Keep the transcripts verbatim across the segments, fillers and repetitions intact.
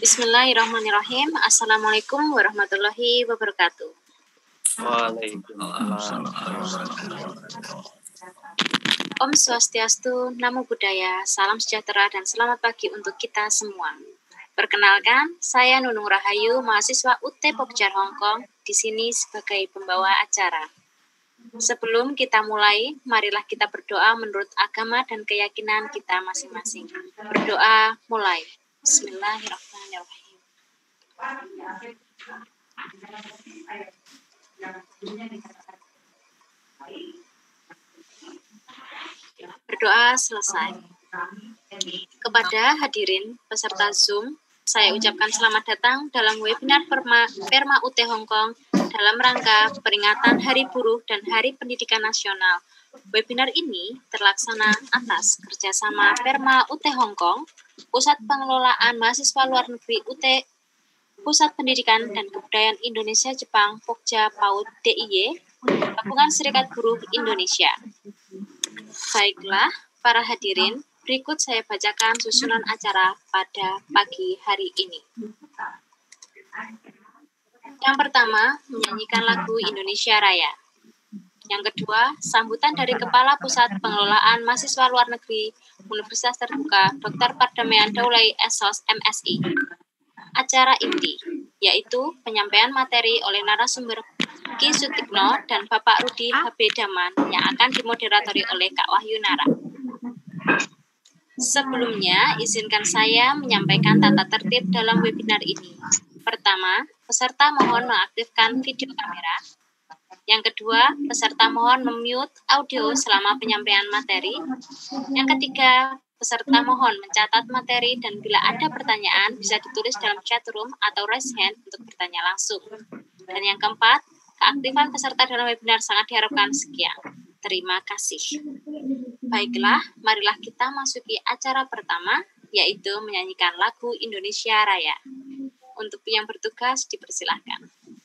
Bismillahirrahmanirrahim. Assalamualaikum warahmatullahi wabarakatuh. Waalaikumsalam. Om Swastiastu, Namo Buddhaya, salam sejahtera dan selamat pagi untuk kita semua. Perkenalkan, saya Nunung Rahayu, mahasiswa U T Pokjar Hongkong, di sini sebagai pembawa acara. Sebelum kita mulai, marilah kita berdoa menurut agama dan keyakinan kita masing-masing. Berdoa mulai. Bismillahirrahmanirrahim. Berdoa selesai. Kepada hadirin peserta Zoom, saya ucapkan selamat datang dalam webinar Perma, Perma U T Hongkong dalam rangka peringatan Hari Buruh dan Hari Pendidikan Nasional. Webinar ini terlaksana atas kerjasama Perma U T Hongkong, Pusat Pengelolaan Mahasiswa Luar Negeri U T, Pusat Pendidikan dan Kebudayaan Indonesia Jepang Pokja PAUD D I Y, Gabungan Serikat Buruh Indonesia. Baiklah, para hadirin, berikut saya bacakan susunan acara pada pagi hari ini. Yang pertama, menyanyikan lagu Indonesia Raya. Yang kedua, sambutan dari Kepala Pusat Pengelolaan Mahasiswa Luar Negeri Universitas Terbuka Doktor Pardamaian Daulay S O S M Si. Acara inti, yaitu penyampaian materi oleh narasumber Ki Sutikno dan Bapak Rudi H B Daman yang akan dimoderatori oleh Kak Wahyu Nara. Sebelumnya, izinkan saya menyampaikan tata tertib dalam webinar ini. Pertama, peserta mohon mengaktifkan video kamera. Yang kedua, peserta mohon memute audio selama penyampaian materi. Yang ketiga, peserta mohon mencatat materi dan bila ada pertanyaan bisa ditulis dalam chat room atau raise hand untuk bertanya langsung. Dan yang keempat, keaktifan peserta dalam webinar sangat diharapkan. Sekian. Terima kasih. Baiklah, marilah kita masuki acara pertama, yaitu menyanyikan lagu Indonesia Raya. Untuk yang bertugas, dipersilahkan.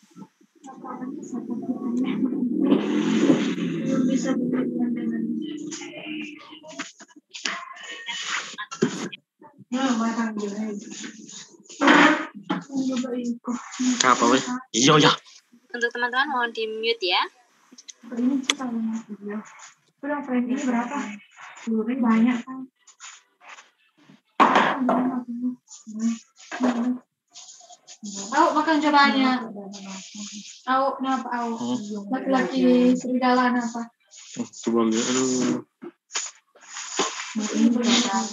Apa weh? Iya ya. Untuk teman-teman mohon di mute ya. Ini kita video. Udah frame ini berapa? Dulu banyak kan. Au makan cobanya. Au kenapa au? Laki-laki serigala apa? Oh, coba lihat. Aduh. Ini berapa?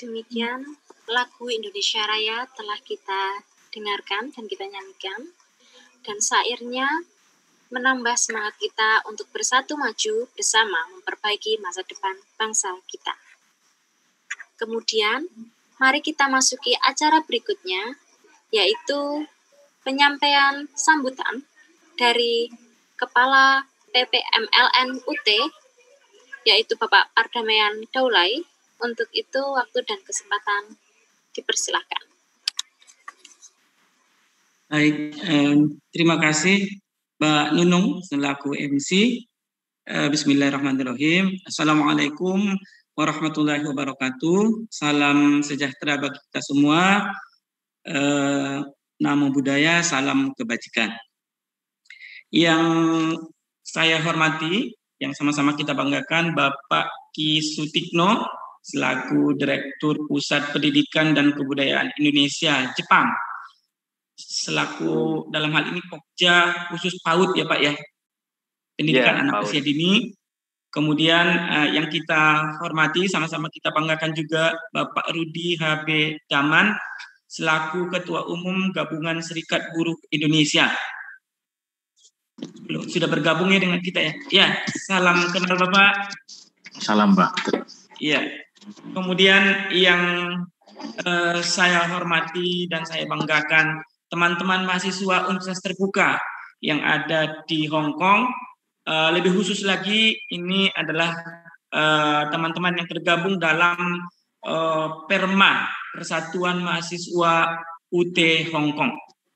Demikian lagu Indonesia Raya telah kita dengarkan dan kita nyanyikan. Dan syairnya menambah semangat kita untuk bersatu maju bersama memperbaiki masa depan bangsa kita. Kemudian, mari kita masuki acara berikutnya, yaitu penyampaian sambutan dari Kepala P P M L N U T, yaitu Bapak Pardamaian Daulay. Untuk itu, waktu dan kesempatan dipersilahkan. Baik, eh, terima kasih Mbak Nunung selaku M C. Eh, Bismillahirrahmanirrahim. Assalamualaikum warahmatullahi wabarakatuh. Salam sejahtera bagi kita semua. Eh, namo Buddhaya, salam kebajikan. Yang saya hormati, yang sama-sama kita banggakan, Bapak Ki Sutikno selaku Direktur Pusat Pendidikan dan Kebudayaan Indonesia Jepang, selaku dalam hal ini Pokja khusus PAUD ya Pak ya, pendidikan ya, anak PAUD. usia dini. Kemudian eh, yang kita hormati, sama-sama kita banggakan juga Bapak Rudi H B Daman selaku Ketua Umum Gabungan Serikat Buruh Indonesia. Belum, sudah bergabung ya dengan kita ya. Ya, salam kenal Bapak. Salam Pak. Iya. Kemudian yang eh, saya hormati dan saya banggakan teman-teman mahasiswa Universitas Terbuka yang ada di Hong Kong. Uh, lebih khusus lagi ini adalah uh, teman-teman yang tergabung dalam uh, Perma, Persatuan Mahasiswa U T Hong Kong.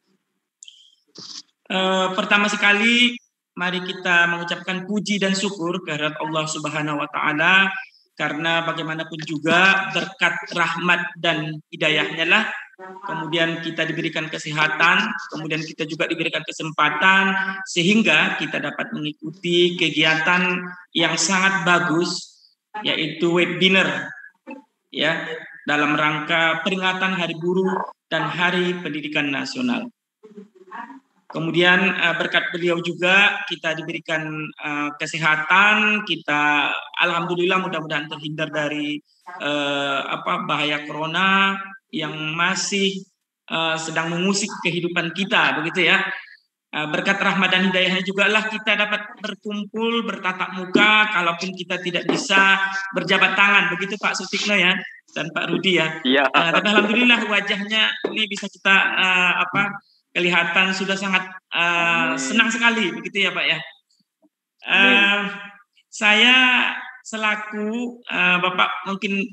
Uh, pertama sekali mari kita mengucapkan puji dan syukur kehadirat Allah Subhanahu wa taala, karena bagaimanapun juga berkat rahmat dan hidayahnya lah kemudian kita diberikan kesehatan, kemudian kita juga diberikan kesempatan sehingga kita dapat mengikuti kegiatan yang sangat bagus, yaitu webinar ya dalam rangka peringatan Hari Buruh dan Hari Pendidikan Nasional. Kemudian berkat beliau juga kita diberikan uh, kesehatan, kita alhamdulillah mudah-mudahan terhindar dari uh, apa bahaya corona yang masih uh, sedang mengusik kehidupan kita, begitu ya. Uh, berkat rahmat dan hidayahnya juga lah kita dapat berkumpul, bertatap muka, kalaupun kita tidak bisa berjabat tangan, begitu Pak Sutikno ya dan Pak Rudi ya. Iya. Uh, tapi alhamdulillah wajahnya ini bisa kita uh, apa kelihatan sudah sangat uh, senang sekali, begitu ya Pak ya. Uh, saya selaku uh, Bapak mungkin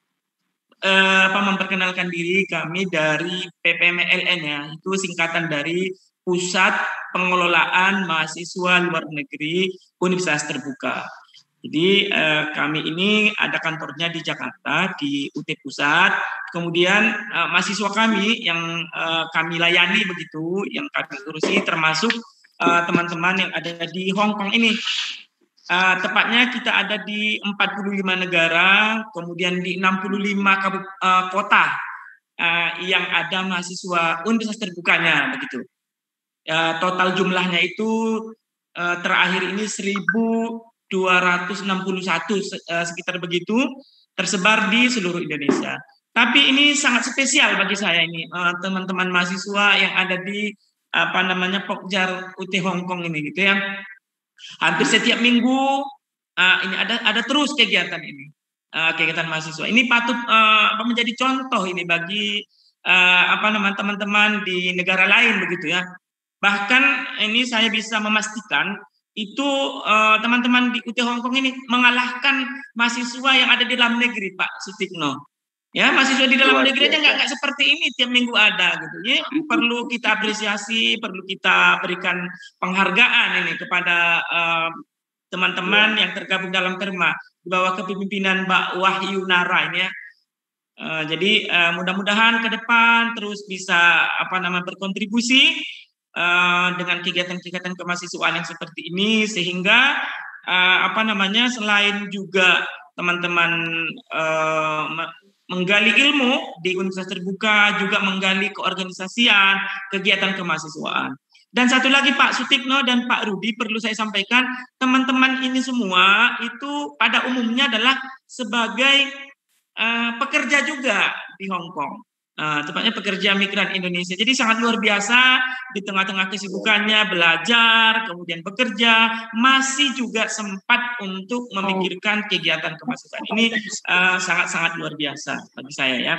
uh, apa memperkenalkan diri, kami dari P P M L N ya, itu singkatan dari Pusat Pengelolaan Mahasiswa Luar Negeri Universitas Terbuka. Jadi eh, kami ini ada kantornya di Jakarta, di U T Pusat. Kemudian eh, mahasiswa kami yang eh, kami layani begitu, yang kami urusi termasuk teman-teman eh, yang ada di Hong Kong ini. Eh, tepatnya kita ada di empat puluh lima negara, kemudian di enam puluh lima kabup, eh, kota eh, yang ada mahasiswa Universitas Terbukanya begitu. Eh, total jumlahnya itu eh, terakhir ini seribu dua ratus enam puluh satu sekitar begitu, tersebar di seluruh Indonesia. Tapi ini sangat spesial bagi saya ini teman-teman mahasiswa yang ada di apa namanya Pokja U T Hong Kong ini gitu ya. Hampir setiap minggu uh, ini ada ada terus kegiatan ini, uh, kegiatan mahasiswa. Ini patut uh, menjadi contoh ini bagi uh, apa namanya teman-teman di negara lain begitu ya. Bahkan ini saya bisa memastikan itu teman-teman uh, di U T Hong Kong ini mengalahkan mahasiswa yang ada di dalam negeri, Pak Sutikno. Ya, mahasiswa di dalam negeri aja nggak nggak seperti ini tiap minggu ada gitu. Ya, perlu kita apresiasi, perlu kita berikan penghargaan ini kepada uh, teman-teman yang tergabung dalam Perma di bawah kepemimpinan Mbak Wahyu Nara ini ya. Uh, jadi uh, mudah-mudahan ke depan terus bisa apa namanya berkontribusi Uh, dengan kegiatan-kegiatan kemahasiswaan yang seperti ini, sehingga uh, apa namanya selain juga teman-teman uh, menggali ilmu di Universitas Terbuka, juga menggali keorganisasian, kegiatan kemahasiswaan. Dan satu lagi Pak Sutikno dan Pak Rudi, perlu saya sampaikan, teman-teman ini semua itu pada umumnya adalah sebagai uh, pekerja juga di Hong Kong. Uh, tepatnya pekerja migran Indonesia. Jadi sangat luar biasa di tengah-tengah kesibukannya belajar, kemudian bekerja, masih juga sempat untuk memikirkan kegiatan kemasukan. Ini uh, sangat-sangat luar biasa bagi saya ya.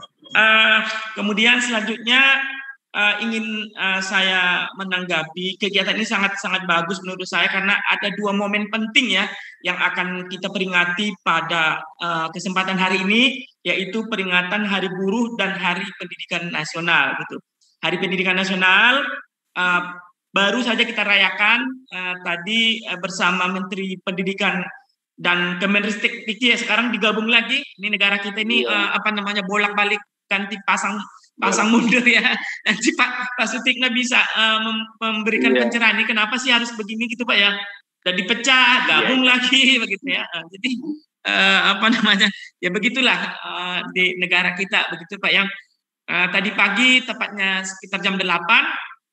Uh, kemudian selanjutnya uh, ingin uh, saya menanggapi kegiatan ini sangat-sangat bagus menurut saya karena ada dua momen penting ya yang akan kita peringati pada uh, kesempatan hari ini, yaitu peringatan Hari Buruh dan Hari Pendidikan Nasional. Gitu. Hari Pendidikan Nasional uh, baru saja kita rayakan uh, tadi uh, bersama Menteri Pendidikan dan Kemenristek Dikti ya, sekarang digabung lagi. Ini negara kita ini uh, apa namanya bolak-balik ganti pasang pasang mundur ya. Nanti Pak Pak Sutikna bisa uh, memberikan yeah. pencerahan ini kenapa sih harus begini gitu Pak ya. Dan dipecah, gabung yeah. lagi begitu ya. Uh, jadi uh, apa namanya? Ya begitulah uh, di negara kita begitu Pak yang uh, tadi pagi tepatnya sekitar jam delapan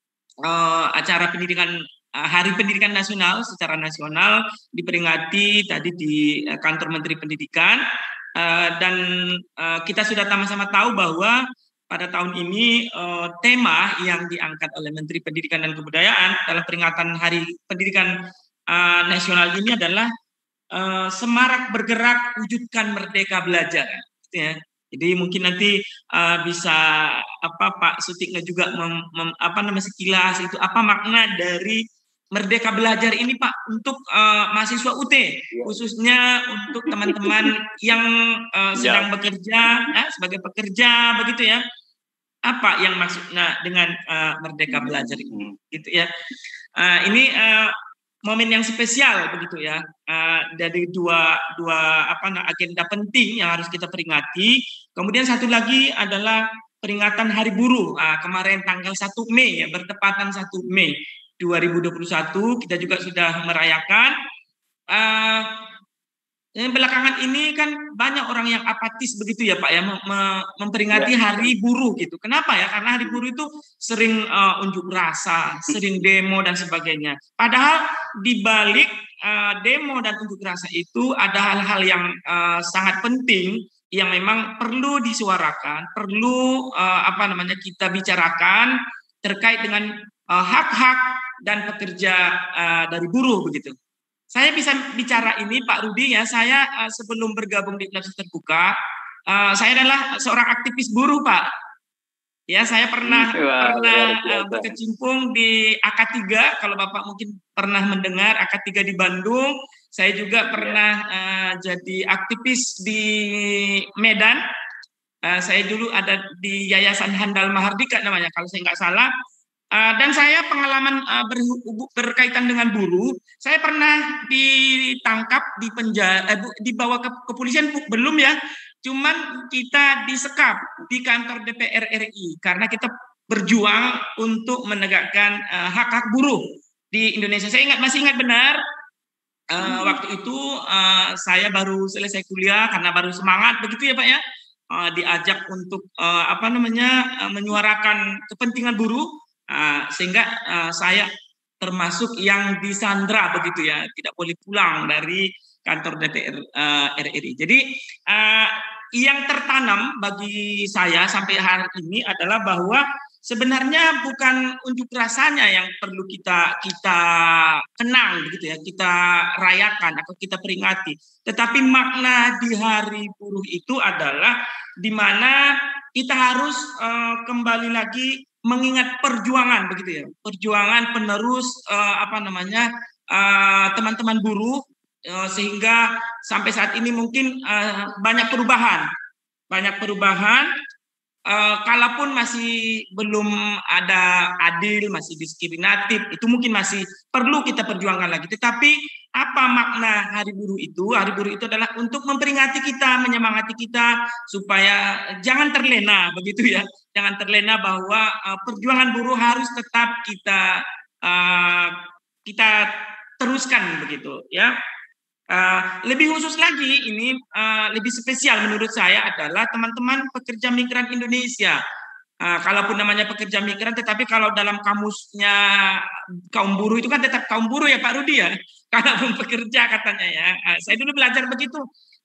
uh, acara pendidikan uh, Hari Pendidikan Nasional secara nasional diperingati tadi di uh, kantor Menteri Pendidikan uh, dan uh, kita sudah sama-sama tahu bahwa pada tahun ini uh, tema yang diangkat oleh Menteri Pendidikan dan Kebudayaan dalam peringatan Hari Pendidikan uh, Nasional ini adalah uh, semarak bergerak wujudkan merdeka belajar. Gitu ya. Jadi mungkin nanti uh, bisa apa Pak Sutikna juga mem, mem, apa namanya sekilas itu apa makna dari Merdeka Belajar ini Pak untuk uh, mahasiswa U T khususnya untuk teman-teman yang uh, sedang ya. bekerja ya, sebagai pekerja begitu ya. Apa yang maksudnya dengan uh, Merdeka Belajar ini gitu ya. Uh, ini uh, momen yang spesial begitu ya. Uh, dari dua dua apa nah, agenda penting yang harus kita peringati. Kemudian satu lagi adalah peringatan Hari Buruh. Uh, kemarin tanggal satu Mei ya, bertepatan satu Mei dua ribu dua puluh satu kita juga sudah merayakan. Uh, belakangan ini kan banyak orang yang apatis begitu ya Pak ya memperingati Hari Buruh gitu. Kenapa ya? Karena Hari Buruh itu sering uh, unjuk rasa, sering demo dan sebagainya. Padahal di balik uh, demo dan unjuk rasa itu ada hal-hal yang uh, sangat penting yang memang perlu disuarakan, perlu uh, apa namanya kita bicarakan terkait dengan uh, hak-hak dan pekerja uh, dari buruh begitu. Saya bisa bicara ini Pak Rudi ya, saya uh, sebelum bergabung di Universitas Terbuka, uh, saya adalah seorang aktivis buruh Pak. Ya, saya pernah Wah, pernah uh, berkecimpung di A K tiga, kalau Bapak mungkin pernah mendengar A K tiga di Bandung. Saya juga pernah uh, jadi aktivis di Medan. Uh, saya dulu ada di Yayasan Handal Mahardika namanya, kalau saya nggak salah. Uh, dan saya pengalaman uh, ber, berkaitan dengan buruh, saya pernah ditangkap di penjara, eh, dibawa ke kepolisian belum ya, cuman kita disekap di kantor D P R R I karena kita berjuang untuk menegakkan uh, hak-hak buruh di Indonesia. Saya ingat masih ingat benar uh, hmm. waktu itu uh, saya baru selesai kuliah karena baru semangat begitu ya Pak ya, uh, diajak untuk uh, apa namanya uh, menyuarakan kepentingan buruh. Uh, sehingga uh, saya termasuk yang disandra begitu ya, tidak boleh pulang dari kantor D P R uh, R I. Jadi uh, yang tertanam bagi saya sampai hari ini adalah bahwa sebenarnya bukan unjuk rasanya yang perlu kita kita kenang begitu ya, kita rayakan atau kita peringati, tetapi makna di Hari Buruh itu adalah di mana kita harus uh, kembali lagi mengingat perjuangan begitu ya, perjuangan penerus uh, apa namanya uh, teman-teman buruh uh, sehingga sampai saat ini mungkin uh, banyak perubahan, banyak perubahan. Uh, kalaupun masih belum ada adil, masih diskriminatif, itu mungkin masih perlu kita perjuangkan lagi. Tetapi apa makna Hari Buruh itu? Hari Buruh itu adalah untuk memperingati kita, menyemangati kita supaya jangan terlena begitu ya, jangan terlena bahwa uh, perjuangan buruh harus tetap kita uh, kita teruskan begitu ya. Uh, lebih khusus lagi ini uh, lebih spesial menurut saya adalah teman-teman pekerja migran Indonesia. Uh, kalaupun namanya pekerja migran, tetapi kalau dalam kamusnya kaum buruh itu kan tetap kaum buruh ya Pak Rudi ya. Kalaupun pekerja katanya ya. Uh, saya dulu belajar begitu.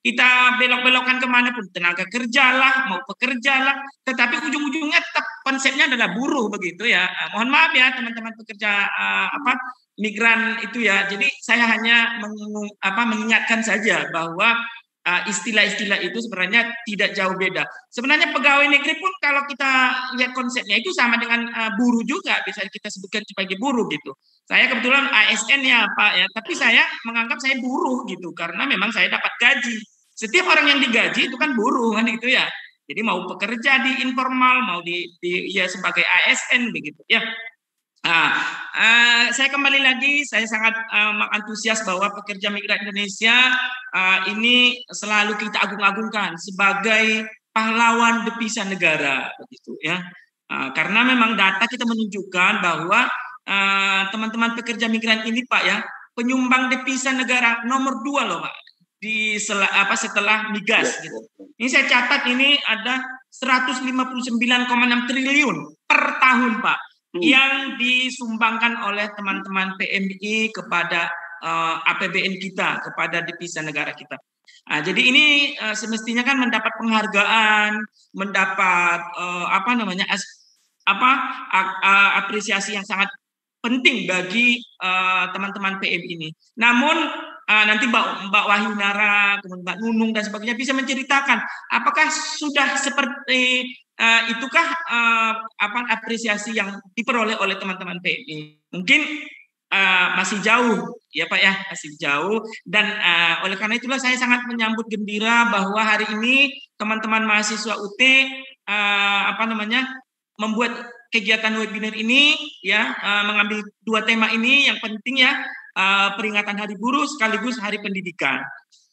kita belok-belokkan kemanapun, tenaga kerja lah, mau pekerja lah, tetapi ujung-ujungnya tetap konsepnya adalah buruh begitu ya. Uh, mohon maaf ya teman-teman pekerja uh, apa migran itu ya. Jadi saya hanya meng, apa, mengingatkan saja bahwa istilah-istilah uh, itu sebenarnya tidak jauh beda. Sebenarnya pegawai negeri pun kalau kita lihat konsepnya itu sama dengan uh, buruh juga, bisa kita sebutkan sebagai buruh gitu. Saya kebetulan A S N ya Pak ya, tapi saya menganggap saya buruh gitu karena memang saya dapat gaji. Setiap orang yang digaji itu kan buruh kan gitu ya. Jadi mau pekerja di informal, mau di, di ya sebagai A S N begitu ya. Nah, uh, saya kembali lagi, saya sangat uh, mengantusias bahwa pekerja migran Indonesia uh, ini selalu kita agung-agungkan sebagai pahlawan devisa negara begitu ya. Uh, karena memang data kita menunjukkan bahwa teman-teman uh, pekerja migran ini Pak ya, penyumbang devisa negara nomor dua loh Pak. Di sel, apa setelah migas gitu. Ini saya catat ini ada seratus lima puluh sembilan koma enam triliun per tahun Pak hmm. yang disumbangkan oleh teman-teman P M I kepada uh, A P B N kita, kepada devisa negara kita. Nah, jadi ini uh, semestinya kan mendapat penghargaan, mendapat uh, apa namanya as, apa uh, apresiasi yang sangat penting bagi teman-teman uh, P M I ini. Namun Uh, nanti Mbak, Mbak Wahyu Nara, kemudian Mbak Nunung dan sebagainya bisa menceritakan apakah sudah seperti uh, itukah uh, apa apresiasi yang diperoleh oleh teman-teman P M I. Mungkin uh, masih jauh ya Pak ya, masih jauh, dan uh, oleh karena itulah saya sangat menyambut gembira bahwa hari ini teman-teman mahasiswa U T uh, apa namanya membuat kegiatan webinar ini ya, uh, mengambil dua tema ini yang penting ya. Uh, peringatan Hari Buruh sekaligus Hari Pendidikan.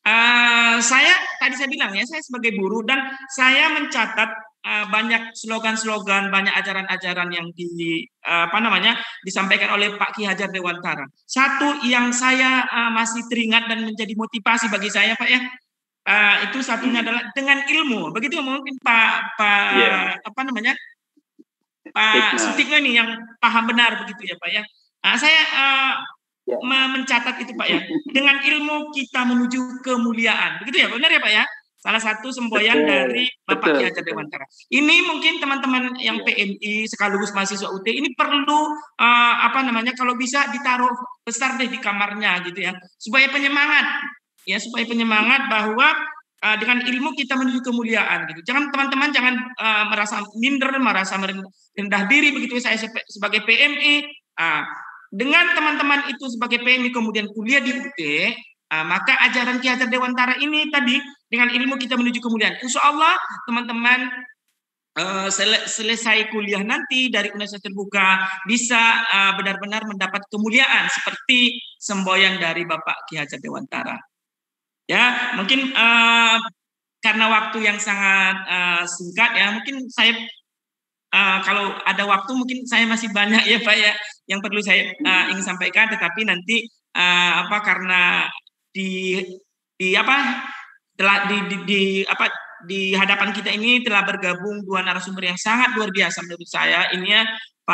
Uh, saya tadi saya bilang ya, saya sebagai buruh dan saya mencatat uh, banyak slogan-slogan, banyak ajaran-ajaran yang di uh, apa namanya disampaikan oleh Pak Ki Hajar Dewantara. Satu yang saya uh, masih teringat dan menjadi motivasi bagi saya Pak ya, uh, itu satunya adalah dengan ilmu. Begitu mungkin Pak Pak yeah. apa namanya Pak Sutikno ini yang paham benar begitu ya Pak ya. Uh, saya uh, mencatat itu Pak ya, dengan ilmu kita menuju kemuliaan, begitu ya, benar ya Pak ya, salah satu semboyan betul, dari Bapak Ki Hajar Dewantara. Ini mungkin teman-teman yang ya. P M I sekaligus mahasiswa U T ini perlu uh, apa namanya kalau bisa ditaruh besar deh di kamarnya gitu ya, supaya penyemangat ya, supaya penyemangat bahwa uh, dengan ilmu kita menuju kemuliaan gitu. Jangan teman-teman jangan uh, merasa minder, merasa rendah diri begitu. Saya sebagai P M I uh, dengan teman-teman itu sebagai P M I kemudian kuliah di U T, uh, maka ajaran Ki Hajar Dewantara ini tadi dengan ilmu kita menuju kemuliaan. Insya Allah teman-teman uh, sel selesai kuliah nanti dari Universitas Terbuka bisa uh, benar-benar mendapat kemuliaan seperti semboyan dari Bapak Ki Hajar Dewantara. Ya, mungkin uh, karena waktu yang sangat uh, singkat ya, mungkin saya Uh, kalau ada waktu mungkin saya masih banyak ya Pak ya yang perlu saya uh, ingin sampaikan, tetapi nanti uh, apa karena di di apa telah di, di, di apa di hadapan kita ini telah bergabung dua narasumber yang sangat luar biasa menurut saya, ini ya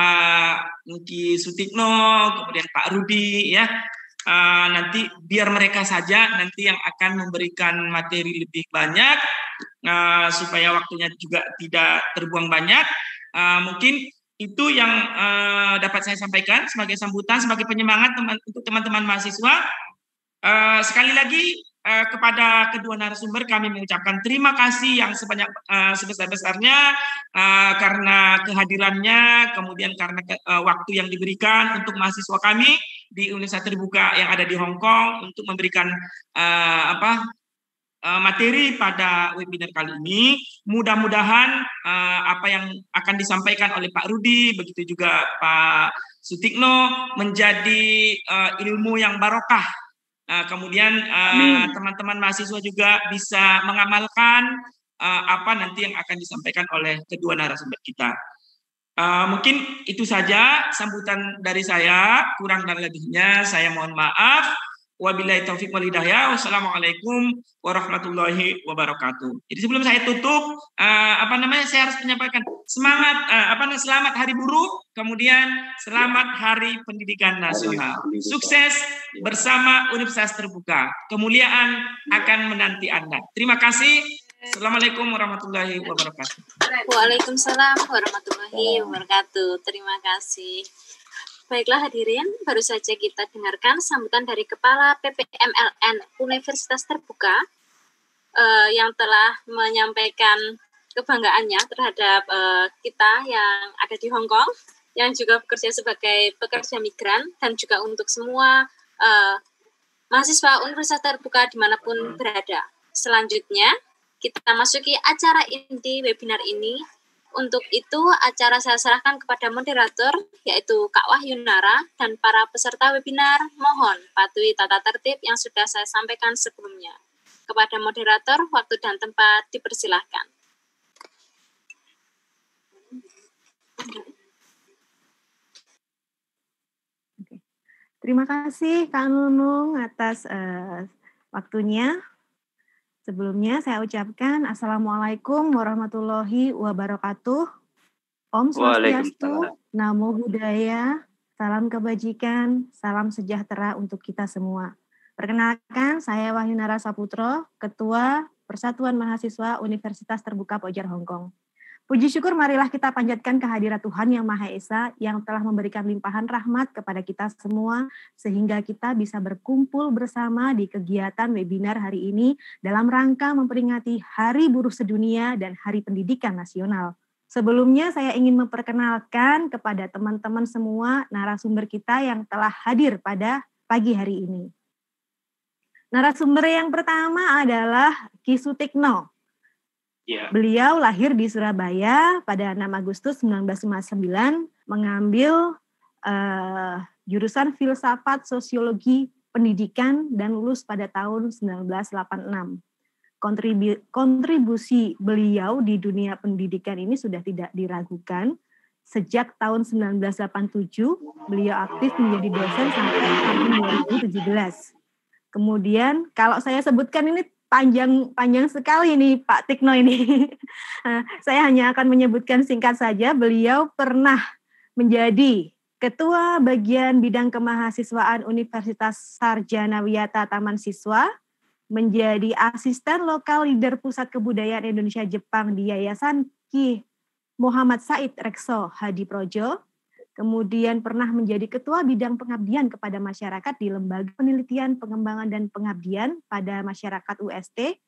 Pak Ki Sutikno kemudian Pak Rudi ya. Uh, nanti biar mereka saja nanti yang akan memberikan materi lebih banyak uh, supaya waktunya juga tidak terbuang banyak. Uh, mungkin itu yang uh, dapat saya sampaikan sebagai sambutan, sebagai penyemangat teman, untuk teman-teman mahasiswa. Uh, sekali lagi uh, kepada kedua narasumber kami mengucapkan terima kasih yang sebanyak uh, sebesar-besarnya uh, karena kehadirannya, kemudian karena ke, uh, waktu yang diberikan untuk mahasiswa kami di Universitas Terbuka yang ada di Hong Kong untuk memberikan uh, apa materi pada webinar kali ini. Mudah-mudahan uh, apa yang akan disampaikan oleh Pak Rudi, begitu juga Pak Sutikno menjadi uh, ilmu yang barokah. Uh, kemudian teman-teman uh, mahasiswa juga bisa mengamalkan uh, apa nanti yang akan disampaikan oleh kedua narasumber kita. Uh, mungkin itu saja sambutan dari saya, kurang dan lebihnya saya mohon maaf. Wabillahi taufik wal hidayah. Wassalamualaikum warahmatullahi wabarakatuh. Jadi sebelum saya tutup, uh, apa namanya, saya harus menyampaikan semangat, uh, apa namanya, selamat Hari Buruh, kemudian selamat Hari Pendidikan Nasional. Sukses bersama Universitas Terbuka. Kemuliaan akan menanti Anda. Terima kasih. Assalamualaikum warahmatullahi wabarakatuh. Waalaikumsalam warahmatullahi wabarakatuh. Terima kasih. Baiklah hadirin, baru saja kita dengarkan sambutan dari Kepala P P M L N Universitas Terbuka uh, yang telah menyampaikan kebanggaannya terhadap uh, kita yang ada di Hong Kong, yang juga bekerja sebagai pekerja migran, dan juga untuk semua uh, mahasiswa Universitas Terbuka dimanapun berada. Selanjutnya, kita masuki acara inti webinar ini. Untuk itu, acara saya serahkan kepada moderator, yaitu Kak Wahyu Nara, dan para peserta webinar, mohon patuhi tata tertib yang sudah saya sampaikan sebelumnya. Kepada moderator, waktu dan tempat dipersilahkan. Oke. Terima kasih Kak Nunung atas uh, waktunya. Sebelumnya saya ucapkan Assalamualaikum warahmatullahi wabarakatuh. Om Swastiastu, Namo Buddhaya, salam kebajikan, salam sejahtera untuk kita semua. Perkenalkan, saya Wahyu Nara Saputro, Ketua Persatuan Mahasiswa Universitas Terbuka Pojar Hong Kong. Puji syukur marilah kita panjatkan kehadirat Tuhan Yang Maha Esa yang telah memberikan limpahan rahmat kepada kita semua sehingga kita bisa berkumpul bersama di kegiatan webinar hari ini dalam rangka memperingati Hari Buruh Sedunia dan Hari Pendidikan Nasional. Sebelumnya saya ingin memperkenalkan kepada teman-teman semua narasumber kita yang telah hadir pada pagi hari ini. Narasumber yang pertama adalah Ki Sutikno. Yeah. Beliau lahir di Surabaya pada enam Agustus seribu sembilan ratus lima puluh sembilan, mengambil uh, jurusan Filsafat Sosiologi Pendidikan dan lulus pada tahun seribu sembilan ratus delapan puluh enam. Kontribu- kontribusi beliau di dunia pendidikan ini sudah tidak diragukan. Sejak tahun seribu sembilan ratus delapan puluh tujuh, beliau aktif menjadi dosen sampai tahun dua ribu tujuh belas. Kemudian kalau saya sebutkan ini Panjang panjang sekali nih Pak Tikno ini. Saya hanya akan menyebutkan singkat saja. Beliau pernah menjadi Ketua Bagian Bidang Kemahasiswaan Universitas Sarjana Wiyata Taman Siswa, menjadi Asisten Lokal Leader Pusat Kebudayaan Indonesia Jepang di Yayasan Ki Muhammad Said Rekso Hadi Projo, kemudian pernah menjadi Ketua Bidang Pengabdian kepada Masyarakat di Lembaga Penelitian, Pengembangan, dan Pengabdian pada Masyarakat U S T,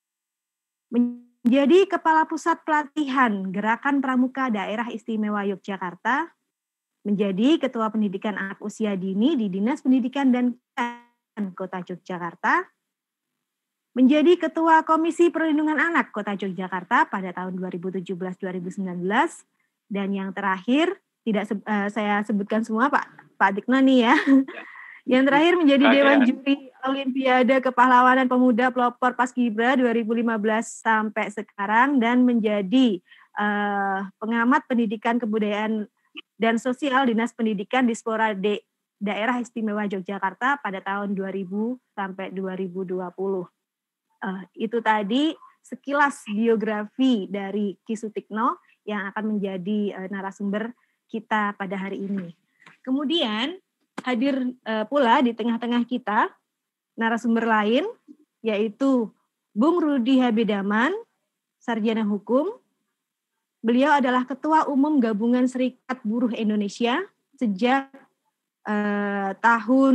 menjadi Kepala Pusat Pelatihan Gerakan Pramuka Daerah Istimewa Yogyakarta, menjadi Ketua Pendidikan Anak Usia Dini di Dinas Pendidikan dan Kota Yogyakarta, menjadi Ketua Komisi Perlindungan Anak Kota Yogyakarta pada tahun dua ribu tujuh belas sampai dua ribu sembilan belas, dan yang terakhir, tidak uh, saya sebutkan semua Pak Pak Tikno nih ya. Yang terakhir menjadi Oke. Dewan Juri Olimpiade Kepahlawanan Pemuda Pelopor Paskibra dua ribu lima belas sampai sekarang, dan menjadi uh, pengamat pendidikan kebudayaan dan sosial Dinas Pendidikan Dispora D Daerah Istimewa Yogyakarta pada tahun dua ribu sampai dua ribu dua puluh. Uh, itu tadi sekilas biografi dari Ki Sutikno yang akan menjadi uh, narasumber kita pada hari ini. Kemudian hadir uh, pula di tengah-tengah kita narasumber lain, yaitu Bung Rudi Habidaman, Sarjana Hukum. Beliau adalah Ketua Umum Gabungan Serikat Buruh Indonesia sejak uh, tahun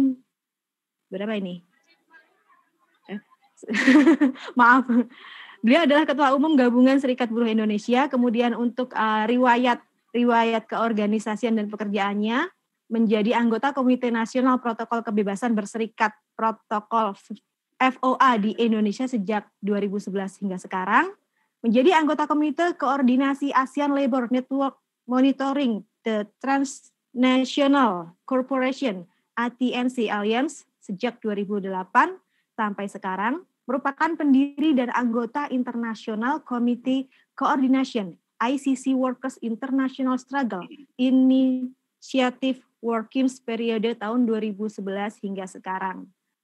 berapa ini? Eh, maaf. Beliau adalah Ketua Umum Gabungan Serikat Buruh Indonesia. Kemudian untuk uh, riwayat riwayat keorganisasian dan pekerjaannya, menjadi anggota Komite Nasional Protokol Kebebasan Berserikat Protokol F O A di Indonesia sejak dua ribu sebelas hingga sekarang, menjadi anggota Komite Koordinasi ASEAN Labor Network Monitoring the Transnational Corporation A T N C Alliance sejak dua ribu delapan sampai sekarang, merupakan pendiri dan anggota International Committee Coordination I C C Workers International Struggle Initiative Workings periode tahun dua ribu sebelas hingga sekarang.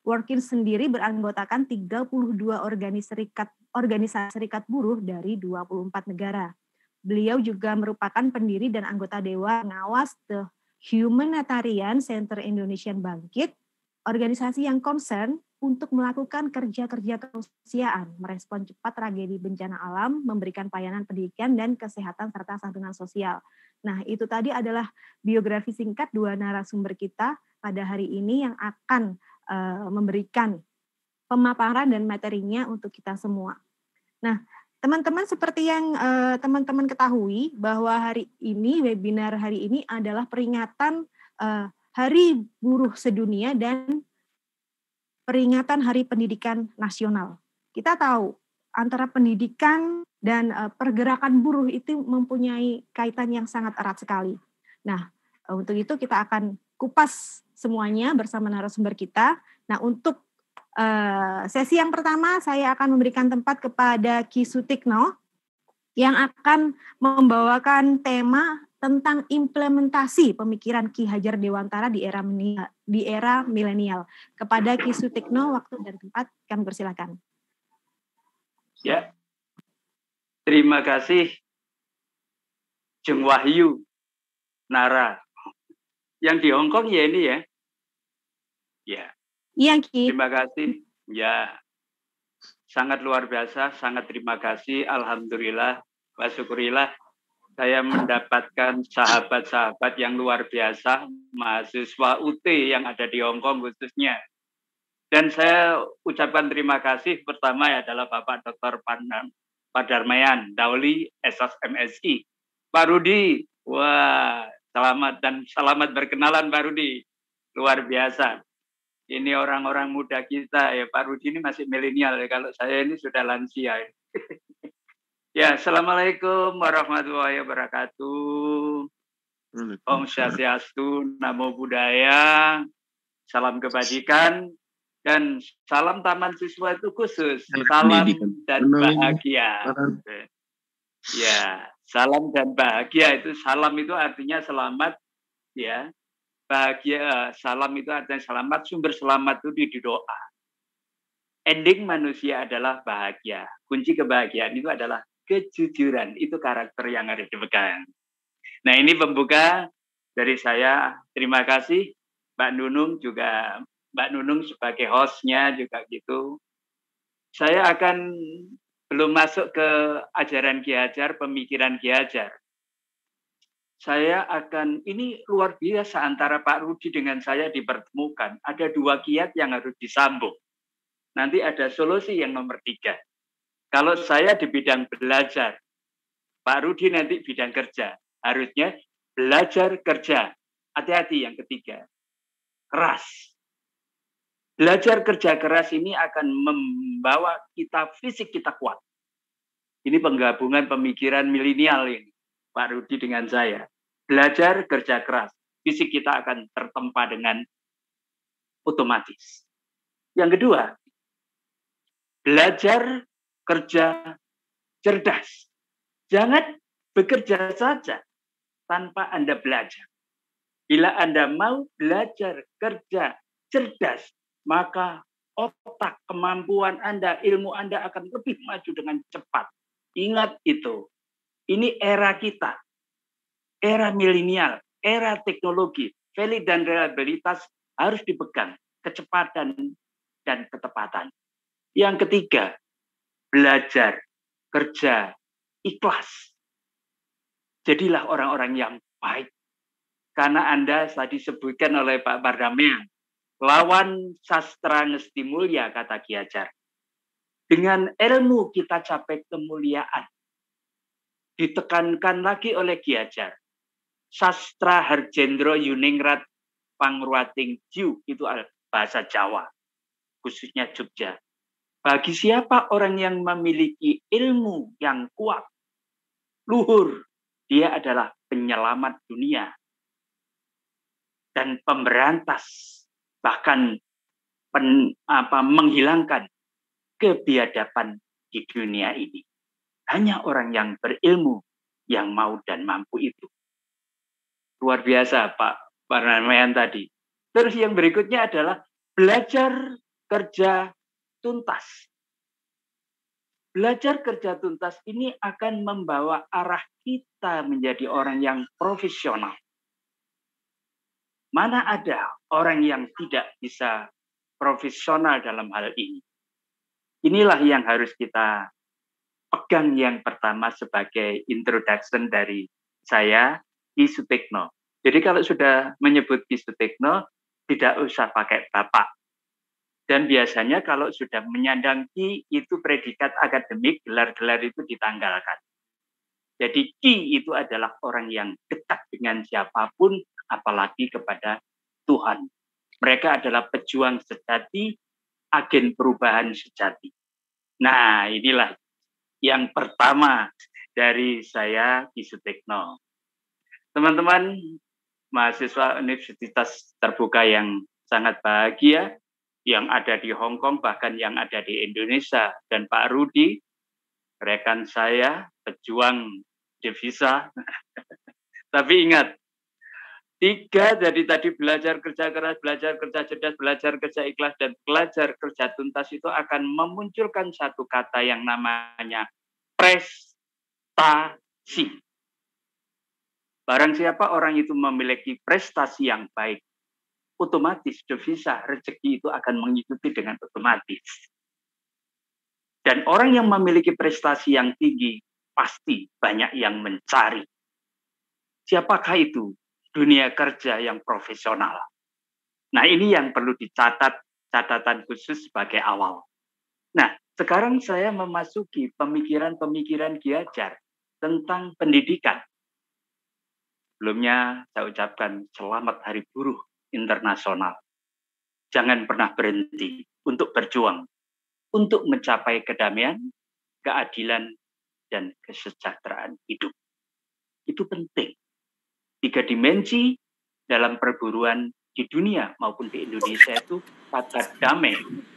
Workin sendiri beranggotakan tiga puluh dua organisasi serikat, organisasi serikat buruh dari dua puluh empat negara. Beliau juga merupakan pendiri dan anggota Dewan Pengawas The Humanitarian Center Indonesian Bangkit, organisasi yang concern untuk melakukan kerja-kerja kemanusiaan, merespon cepat tragedi bencana alam, memberikan pelayanan pendidikan dan kesehatan serta santunan sosial. Nah, itu tadi adalah biografi singkat dua narasumber kita pada hari ini yang akan uh, memberikan pemaparan dan materinya untuk kita semua. Nah, teman-teman seperti yang uh, teman-teman ketahui bahwa hari ini, webinar hari ini adalah peringatan uh, Hari Buruh Sedunia dan peringatan Hari Pendidikan Nasional. Kita tahu antara pendidikan dan uh, pergerakan buruh itu mempunyai kaitan yang sangat erat sekali. Nah, uh, untuk itu kita akan kupas semuanya bersama narasumber kita. Nah, untuk uh, sesi yang pertama saya akan memberikan tempat kepada Ki Sutikno yang akan membawakan tema tentang implementasi pemikiran Ki Hajar Dewantara di era di era milenial. Kepada Ki Sutikno, waktu dan tempat kami persilakan. Ya, terima kasih Jeng Wahyu Nara. Yang di Hong Kong ya ini ya? Ya. Iya, Ki. Terima kasih. Ya, sangat luar biasa, sangat terima kasih. Alhamdulillah, wa syukurillah. Saya mendapatkan sahabat-sahabat yang luar biasa, mahasiswa U T yang ada di Hong Kong khususnya. Dan saya ucapkan terima kasih pertama adalah Bapak Doktor Padarmayan Dauli, S S M S I. Pak Rudi, wah selamat dan selamat berkenalan Pak Rudi, luar biasa. Ini orang-orang muda kita ya, Pak Rudi ini masih milenial ya, kalau saya ini sudah lansia. Ya. Ya, Assalamualaikum warahmatullahi wabarakatuh. Om Swastiastu, Namo Buddhaya, salam kebajikan, dan salam Taman Siswa itu khusus. Salam dan bahagia. Ya, salam dan bahagia itu, salam itu artinya selamat, ya. Bahagia, salam itu artinya selamat, sumber selamat itu di doa. Ending manusia adalah bahagia. Kunci kebahagiaan itu adalah kejujuran, itu karakter yang harus dipegang. Nah, ini pembuka dari saya. Terima kasih Mbak Nunung juga, Mbak Nunung sebagai hostnya juga gitu. Saya akan belum masuk ke ajaran Ki Hajar, pemikiran Ki Hajar. Saya akan, ini luar biasa antara Pak Rudi dengan saya dipertemukan. Ada dua kiat yang harus disambung. Nanti ada solusi yang nomor tiga. Kalau saya di bidang belajar, Pak Rudi nanti bidang kerja. Harusnya belajar kerja. Hati-hati yang ketiga. Keras. Belajar kerja keras ini akan membawa kita, fisik kita kuat. Ini penggabungan pemikiran milenial ini, Pak Rudi dengan saya. Belajar kerja keras. Fisik kita akan tertempa dengan otomatis. Yang kedua, belajar kerja cerdas. Jangan bekerja saja tanpa Anda belajar. Bila Anda mau belajar kerja cerdas, maka otak, kemampuan Anda, ilmu Anda akan lebih maju dengan cepat. Ingat itu. Ini era kita. Era milenial, era teknologi. Value dan reliabilitas harus dipegang. Kecepatan dan ketepatan. Yang ketiga, belajar, kerja, ikhlas. Jadilah orang-orang yang baik. Karena Anda tadi disebutkan oleh Pak Pardamaian, lawan sastra ngesti mulia, kata Ki Hajar. Dengan ilmu kita capai kemuliaan. Ditekankan lagi oleh Ki Hajar. Sastra Harjendro Yuningrat Pangruating Jiu, itu bahasa Jawa, khususnya Jogja. Bagi siapa orang yang memiliki ilmu yang kuat, luhur, dia adalah penyelamat dunia dan pemberantas, bahkan pen, apa, menghilangkan kebiadaban di dunia ini. Hanya orang yang berilmu yang mau dan mampu itu. Luar biasa Pak Pardamaian tadi. Terus yang berikutnya adalah belajar kerja tuntas. Belajar kerja tuntas ini akan membawa arah kita menjadi orang yang profesional. Mana ada orang yang tidak bisa profesional dalam hal ini? Inilah yang harus kita pegang yang pertama sebagai introduction dari saya, Ki Sutikno. Jadi kalau sudah menyebut Ki Sutikno, tidak usah pakai Bapak. Dan biasanya kalau sudah menyandang Ki, itu predikat akademik, gelar-gelar itu ditanggalkan. Jadi Ki itu adalah orang yang dekat dengan siapapun, apalagi kepada Tuhan. Mereka adalah pejuang sejati, agen perubahan sejati. Nah, inilah yang pertama dari saya, Ki Sutikno. Teman-teman, mahasiswa Universitas Terbuka yang sangat bahagia, yang ada di Hong Kong, bahkan yang ada di Indonesia, dan Pak Rudi, rekan saya, pejuang devisa. Tapi ingat, tiga dari tadi belajar kerja keras, belajar kerja cerdas, belajar kerja ikhlas, dan belajar kerja tuntas itu akan memunculkan satu kata yang namanya prestasi. Barang siapa orang itu memiliki prestasi yang baik, otomatis devisa rezeki itu akan mengikuti dengan otomatis. Dan orang yang memiliki prestasi yang tinggi pasti banyak yang mencari. Siapakah itu? Dunia kerja yang profesional. Nah, ini yang perlu dicatat, catatan khusus sebagai awal. Nah, sekarang saya memasuki pemikiran-pemikiran Ki Hajar tentang pendidikan. Sebelumnya saya ucapkan selamat Hari Buruh Internasional. Jangan pernah berhenti untuk berjuang, untuk mencapai kedamaian, keadilan, dan kesejahteraan hidup. Itu penting. Tiga dimensi dalam perburuan di dunia maupun di Indonesia itu kata damai,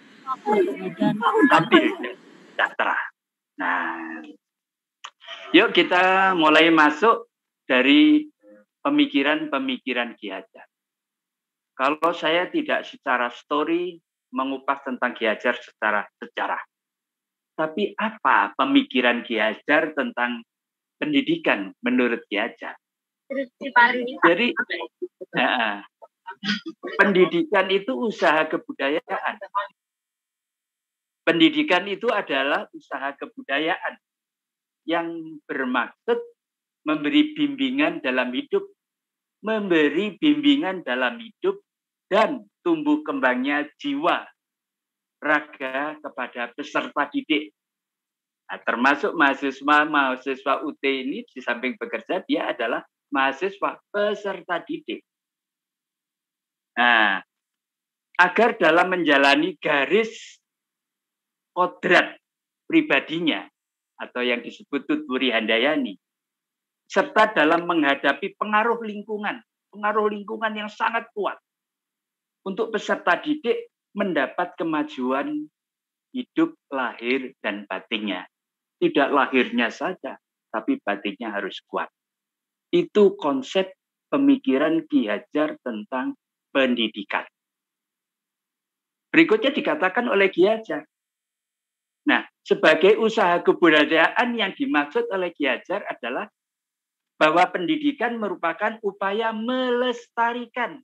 adil, dan sejahtera. Nah, yuk kita mulai masuk dari pemikiran-pemikiran Ki Hajar. Kalau saya tidak secara story mengupas tentang Ki Hajar secara sejarah. Tapi apa pemikiran Ki Hajar tentang pendidikan menurut Ki Hajar? Jadi, ya, pendidikan itu usaha kebudayaan. Pendidikan itu adalah usaha kebudayaan yang bermaksud memberi bimbingan dalam hidup, memberi bimbingan dalam hidup, dan tumbuh kembangnya jiwa, raga kepada peserta didik. Nah, termasuk mahasiswa-mahasiswa U T ini di samping bekerja, dia adalah mahasiswa peserta didik. Nah, agar dalam menjalani garis kodrat pribadinya, atau yang disebut Tutwuri Handayani, serta dalam menghadapi pengaruh lingkungan, pengaruh lingkungan yang sangat kuat, untuk peserta didik mendapat kemajuan hidup lahir dan batinnya. Tidak lahirnya saja, tapi batinnya harus kuat. Itu konsep pemikiran Ki Hajar tentang pendidikan. Berikutnya dikatakan oleh Ki Hajar. Nah, sebagai usaha kebudayaan yang dimaksud oleh Ki Hajar adalah bahwa pendidikan merupakan upaya melestarikan.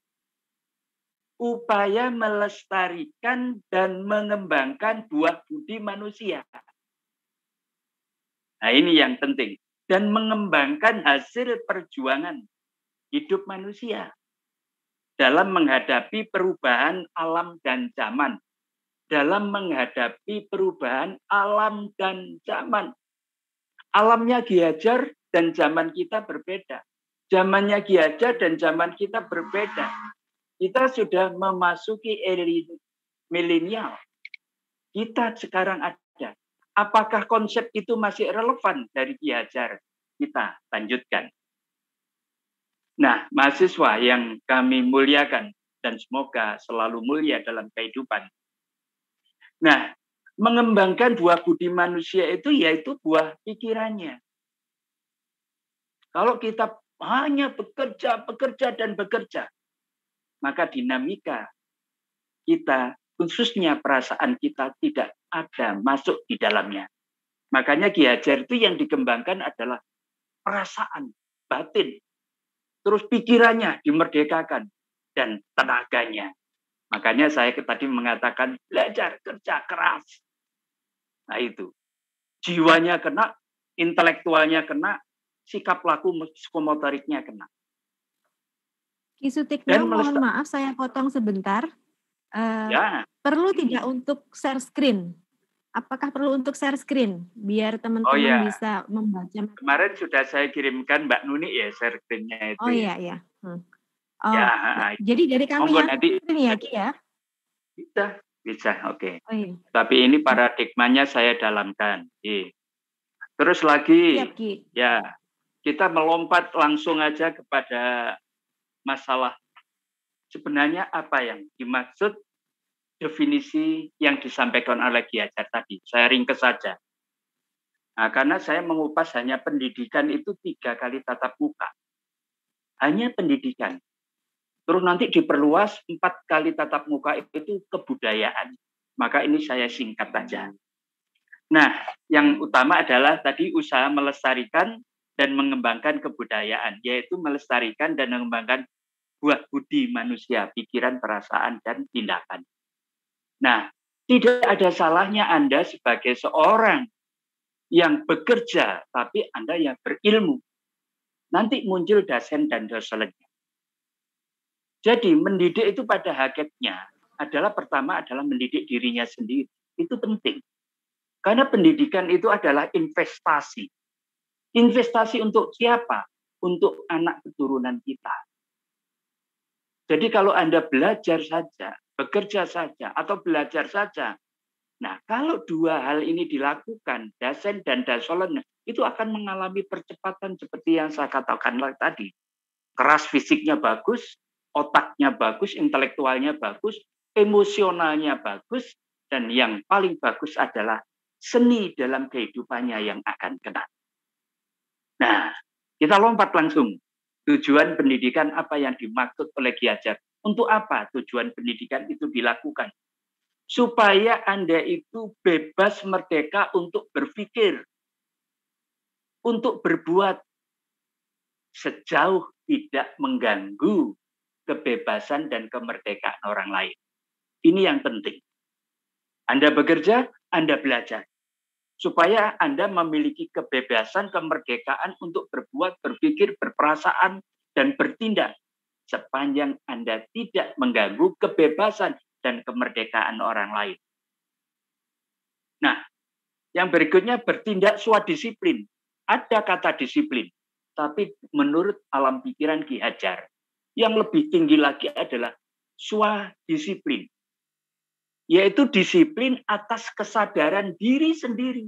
Upaya melestarikan dan mengembangkan buah budi manusia. Nah, ini yang penting. Dan mengembangkan hasil perjuangan hidup manusia dalam menghadapi perubahan alam dan zaman. Dalam menghadapi perubahan alam dan zaman. Alamnya Ki Hajar dan zaman kita berbeda. Zamannya Ki Hajar dan zaman kita berbeda. Kita sudah memasuki era milenial. Kita sekarang ada. Apakah konsep itu masih relevan dari Ki Hajar? Kita lanjutkan. Nah, mahasiswa yang kami muliakan dan semoga selalu mulia dalam kehidupan. Nah, mengembangkan buah budi manusia itu yaitu buah pikirannya. Kalau kita hanya bekerja, bekerja, dan bekerja, maka dinamika kita khususnya perasaan kita tidak ada masuk di dalamnya. Makanya Ki Hajar itu yang dikembangkan adalah perasaan, batin. Terus pikirannya dimerdekakan dan tenaganya. Makanya saya tadi mengatakan belajar kerja keras. Nah itu. Jiwanya kena, intelektualnya kena, sikap laku psikomotoriknya kena. Ki Sutikno, mohon maaf saya potong sebentar. Uh, ya. Perlu tidak untuk share screen? Apakah perlu untuk share screen biar teman-teman oh, ya. bisa membaca? Kemarin sudah saya kirimkan Mbak Nuni ya share screen-nya itu. Oh iya iya. Hmm. Oh, ya, jadi dari kami yang nanti, ini ya Ki ya? Bisa, bisa, oke. Okay. Oh, iya. Tapi ini paradigmanya saya dalamkan. Iya. Terus lagi, Siap, Ki. ya kita melompat langsung aja kepada masalah sebenarnya apa yang dimaksud definisi yang disampaikan oleh Ki Hajar tadi. Saya ringkes saja. Nah, karena saya mengupas hanya pendidikan itu tiga kali tatap muka. Hanya pendidikan. Terus nanti diperluas empat kali tatap muka itu kebudayaan. Maka ini saya singkat saja. Nah, yang utama adalah tadi usaha melestarikan dan mengembangkan kebudayaan, yaitu melestarikan dan mengembangkan buah budi manusia, pikiran, perasaan, dan tindakan. Nah, tidak ada salahnya Anda sebagai seorang yang bekerja, tapi Anda yang berilmu. Nanti muncul dasen dan dosennya. Jadi mendidik itu pada hakikatnya adalah pertama adalah mendidik dirinya sendiri. Itu penting. Karena pendidikan itu adalah investasi. Investasi untuk siapa? Untuk anak keturunan kita. Jadi kalau Anda belajar saja, bekerja saja, atau belajar saja, nah kalau dua hal ini dilakukan, dasen dan dasolen, itu akan mengalami percepatan seperti yang saya katakan tadi. Keras fisiknya bagus, otaknya bagus, intelektualnya bagus, emosionalnya bagus, dan yang paling bagus adalah seni dalam kehidupannya yang akan kena. Nah, kita lompat langsung. Tujuan pendidikan apa yang dimaksud oleh Ki Hajar? Untuk apa tujuan pendidikan itu dilakukan? Supaya Anda itu bebas merdeka untuk berpikir, untuk berbuat sejauh tidak mengganggu kebebasan dan kemerdekaan orang lain. Ini yang penting. Anda bekerja, Anda belajar. Supaya Anda memiliki kebebasan, kemerdekaan untuk berbuat, berpikir, berperasaan, dan bertindak. Sepanjang Anda tidak mengganggu kebebasan dan kemerdekaan orang lain. Nah, yang berikutnya bertindak swadisiplin. Ada kata disiplin. Tapi menurut alam pikiran Ki Hajar, yang lebih tinggi lagi adalah swadisiplin. Yaitu disiplin atas kesadaran diri sendiri.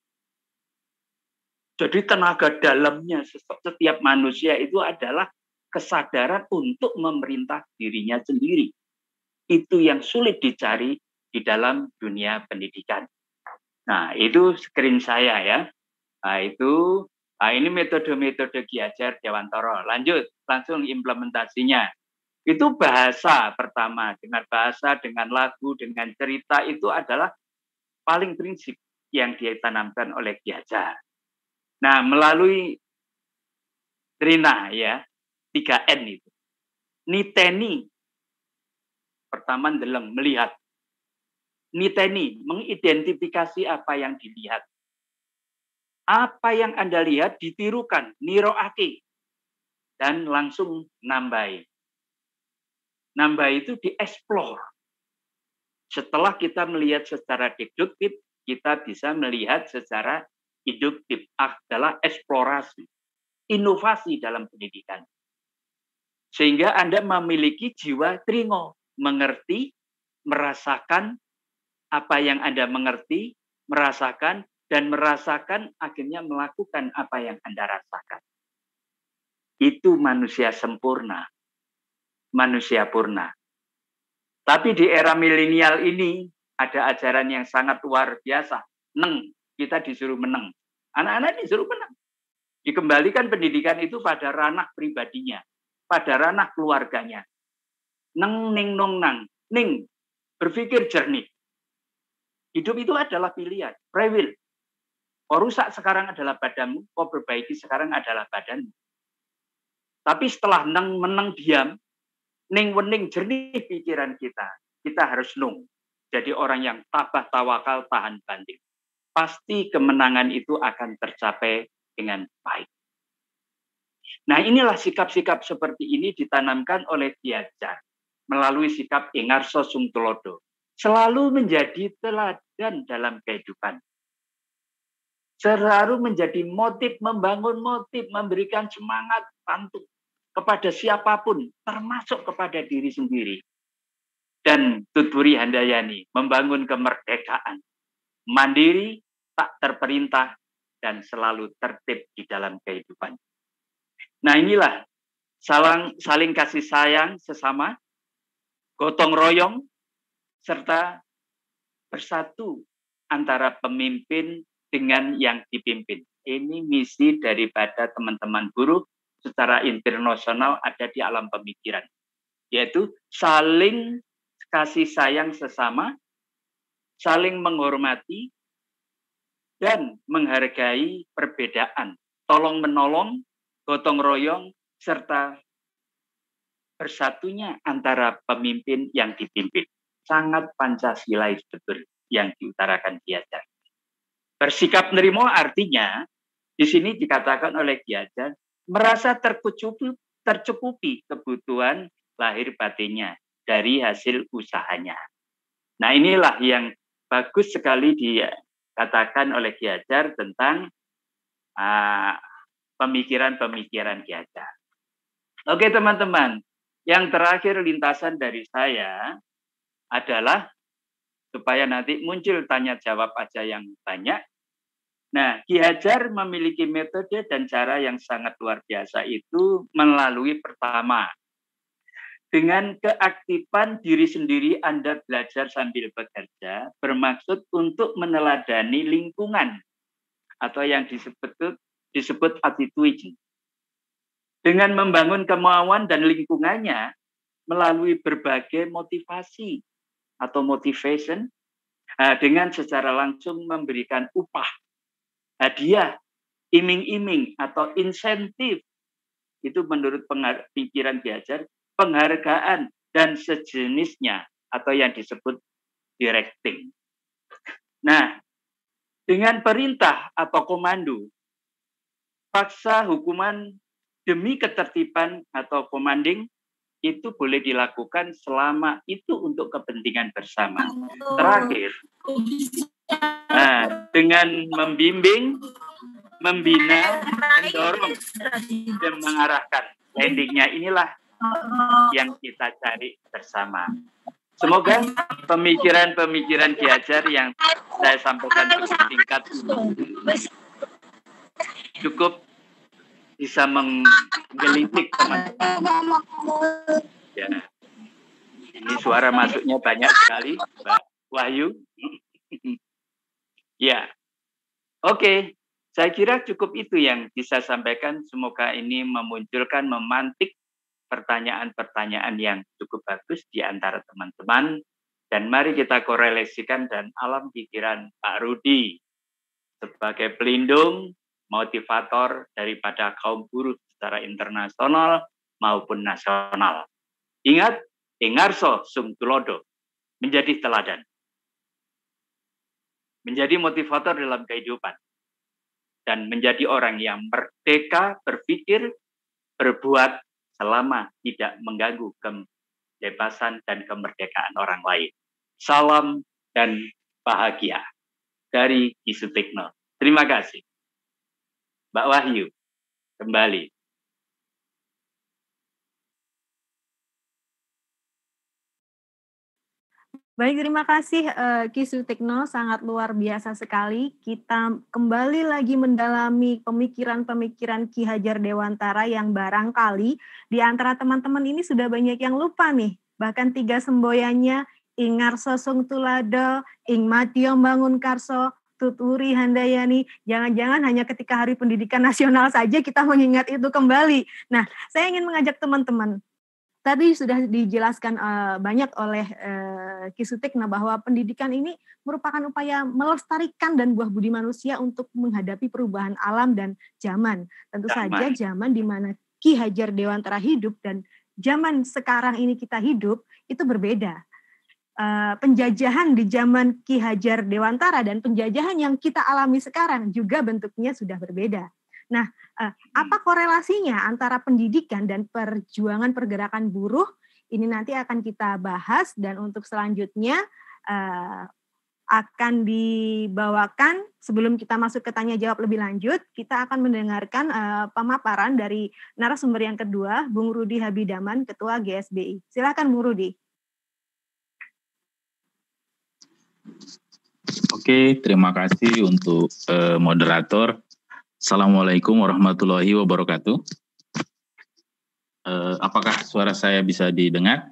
Jadi tenaga dalamnya setiap manusia itu adalah kesadaran untuk memerintah dirinya sendiri. Itu yang sulit dicari di dalam dunia pendidikan. Nah, itu screen saya ya. Nah, itu nah ini metode-metode Ki Hajar Dewantara. Lanjut, langsung implementasinya. Itu bahasa pertama, dengan bahasa, dengan lagu, dengan cerita itu adalah paling prinsip yang ditanamkan oleh Ki Hajar. Nah, melalui Trina ya, tiga N itu. Niteni, pertama ndeleng, melihat. Niteni, mengidentifikasi apa yang dilihat. Apa yang Anda lihat ditirukan, niroake, dan langsung nambai. Nambah itu dieksplor. Setelah kita melihat secara deduktif, kita bisa melihat secara induktif. Adalah eksplorasi, inovasi dalam pendidikan. Sehingga Anda memiliki jiwa tringo, mengerti, merasakan apa yang Anda mengerti, merasakan, dan merasakan akhirnya melakukan apa yang Anda rasakan. Itu manusia sempurna. Manusia purna. Tapi di era milenial ini ada ajaran yang sangat luar biasa. Neng, kita disuruh meneng. Anak-anak disuruh meneng. Dikembalikan pendidikan itu pada ranah pribadinya, pada ranah keluarganya. Neng, ning, nong, nang. Ning, berpikir jernih. Hidup itu adalah pilihan, free will. Kau rusak sekarang adalah badanmu, kau perbaiki sekarang adalah badanmu. Tapi setelah neng meneng diam, ning wening jernih pikiran kita, kita harus nung. Jadi orang yang tabah tawakal, tahan banting. Pasti kemenangan itu akan tercapai dengan baik. Nah, inilah sikap-sikap seperti ini ditanamkan oleh Ki Hajar melalui sikap Ingarso Sung Tulodo. Selalu menjadi teladan dalam kehidupan. Selalu menjadi motif, membangun motif, memberikan semangat, bantu kepada siapapun, termasuk kepada diri sendiri. Dan Tuturi Handayani membangun kemerdekaan, mandiri, tak terperintah, dan selalu tertib di dalam kehidupan. Nah, inilah saling, saling kasih sayang sesama, gotong royong, serta bersatu antara pemimpin dengan yang dipimpin. Ini misi daripada teman-teman guru secara internasional ada di alam pemikiran, yaitu saling kasih sayang sesama, saling menghormati, dan menghargai perbedaan, tolong menolong, gotong royong, serta bersatunya antara pemimpin yang dipimpin. Sangat Pancasilais betul yang diutarakan Ki Hajar. Bersikap nerimo artinya di sini dikatakan oleh Ki Hajar merasa tercukupi, tercukupi kebutuhan lahir batinnya dari hasil usahanya. Nah, inilah yang bagus sekali dikatakan oleh Ki Hajar tentang uh, pemikiran-pemikiran Ki Hajar. Oke teman-teman, yang terakhir lintasan dari saya adalah supaya nanti muncul tanya jawab aja yang banyak. Nah, Ki Hajar memiliki metode dan cara yang sangat luar biasa itu melalui pertama, dengan keaktifan diri sendiri Anda belajar sambil bekerja, bermaksud untuk meneladani lingkungan atau yang disebut disebut attitude. Dengan membangun kemauan dan lingkungannya melalui berbagai motivasi atau motivation, dengan secara langsung memberikan upah, hadiah, iming-iming atau insentif. Itu menurut pikiran Ki Hajar, penghargaan dan sejenisnya atau yang disebut directing. Nah, dengan perintah atau komando, paksa hukuman demi ketertiban atau commanding itu boleh dilakukan selama itu untuk kepentingan bersama. Terakhir, nah, dengan membimbing, membina, mendorong, dan mengarahkan. Endingnya inilah yang kita cari bersama. Semoga pemikiran-pemikiran Ki Hajar yang saya sampaikan cukup singkat cukup bisa menggelitik teman-teman. Ya. Ini suara masuknya banyak sekali, Mbak Wahyu. Ya, oke. Okay. Saya kira cukup itu yang bisa sampaikan. Semoga ini memunculkan, memantik pertanyaan-pertanyaan yang cukup bagus di antara teman-teman. Dan mari kita korelasikan dan alam pikiran Pak Rudi sebagai pelindung, motivator daripada kaum buruh secara internasional maupun nasional. Ingat, Ingarso Sung Tulodo menjadi teladan, menjadi motivator dalam kehidupan, dan menjadi orang yang merdeka berpikir, berbuat selama tidak mengganggu kebebasan dan kemerdekaan orang lain. Salam dan bahagia dari Ki Sutikno. Terima kasih. Mbak Wahyu, kembali. Baik, terima kasih uh, Ki Sutikno, sangat luar biasa sekali. Kita kembali lagi mendalami pemikiran-pemikiran Ki Hajar Dewantara yang barangkali di antara teman-teman ini sudah banyak yang lupa nih. Bahkan tiga semboyannya, Ingarso Sung Tulodo, Ing Matio Bangunkarso, Tuturi Handayani, jangan-jangan hanya ketika Hari Pendidikan Nasional saja kita mengingat itu kembali. Nah, saya ingin mengajak teman-teman, tadi sudah dijelaskan uh, banyak oleh uh, Ki Sutikna bahwa pendidikan ini merupakan upaya melestarikan dan buah budi manusia untuk menghadapi perubahan alam dan zaman. Tentu Zaman. saja zaman di mana Ki Hajar Dewantara hidup dan zaman sekarang ini kita hidup itu berbeda. Uh, penjajahan di zaman Ki Hajar Dewantara dan penjajahan yang kita alami sekarang juga bentuknya sudah berbeda. Nah, uh, apa korelasinya antara pendidikan dan perjuangan pergerakan buruh? Ini nanti akan kita bahas, dan untuk selanjutnya uh, akan dibawakan, sebelum kita masuk ke tanya jawab lebih lanjut, kita akan mendengarkan uh, pemaparan dari narasumber yang kedua, Bung Rudi Habidaman, Ketua G S B I. Silakan Bung Rudi. Oke, terima kasih untuk uh, moderator. Assalamualaikum warahmatullahi wabarakatuh. Uh, apakah suara saya bisa didengar?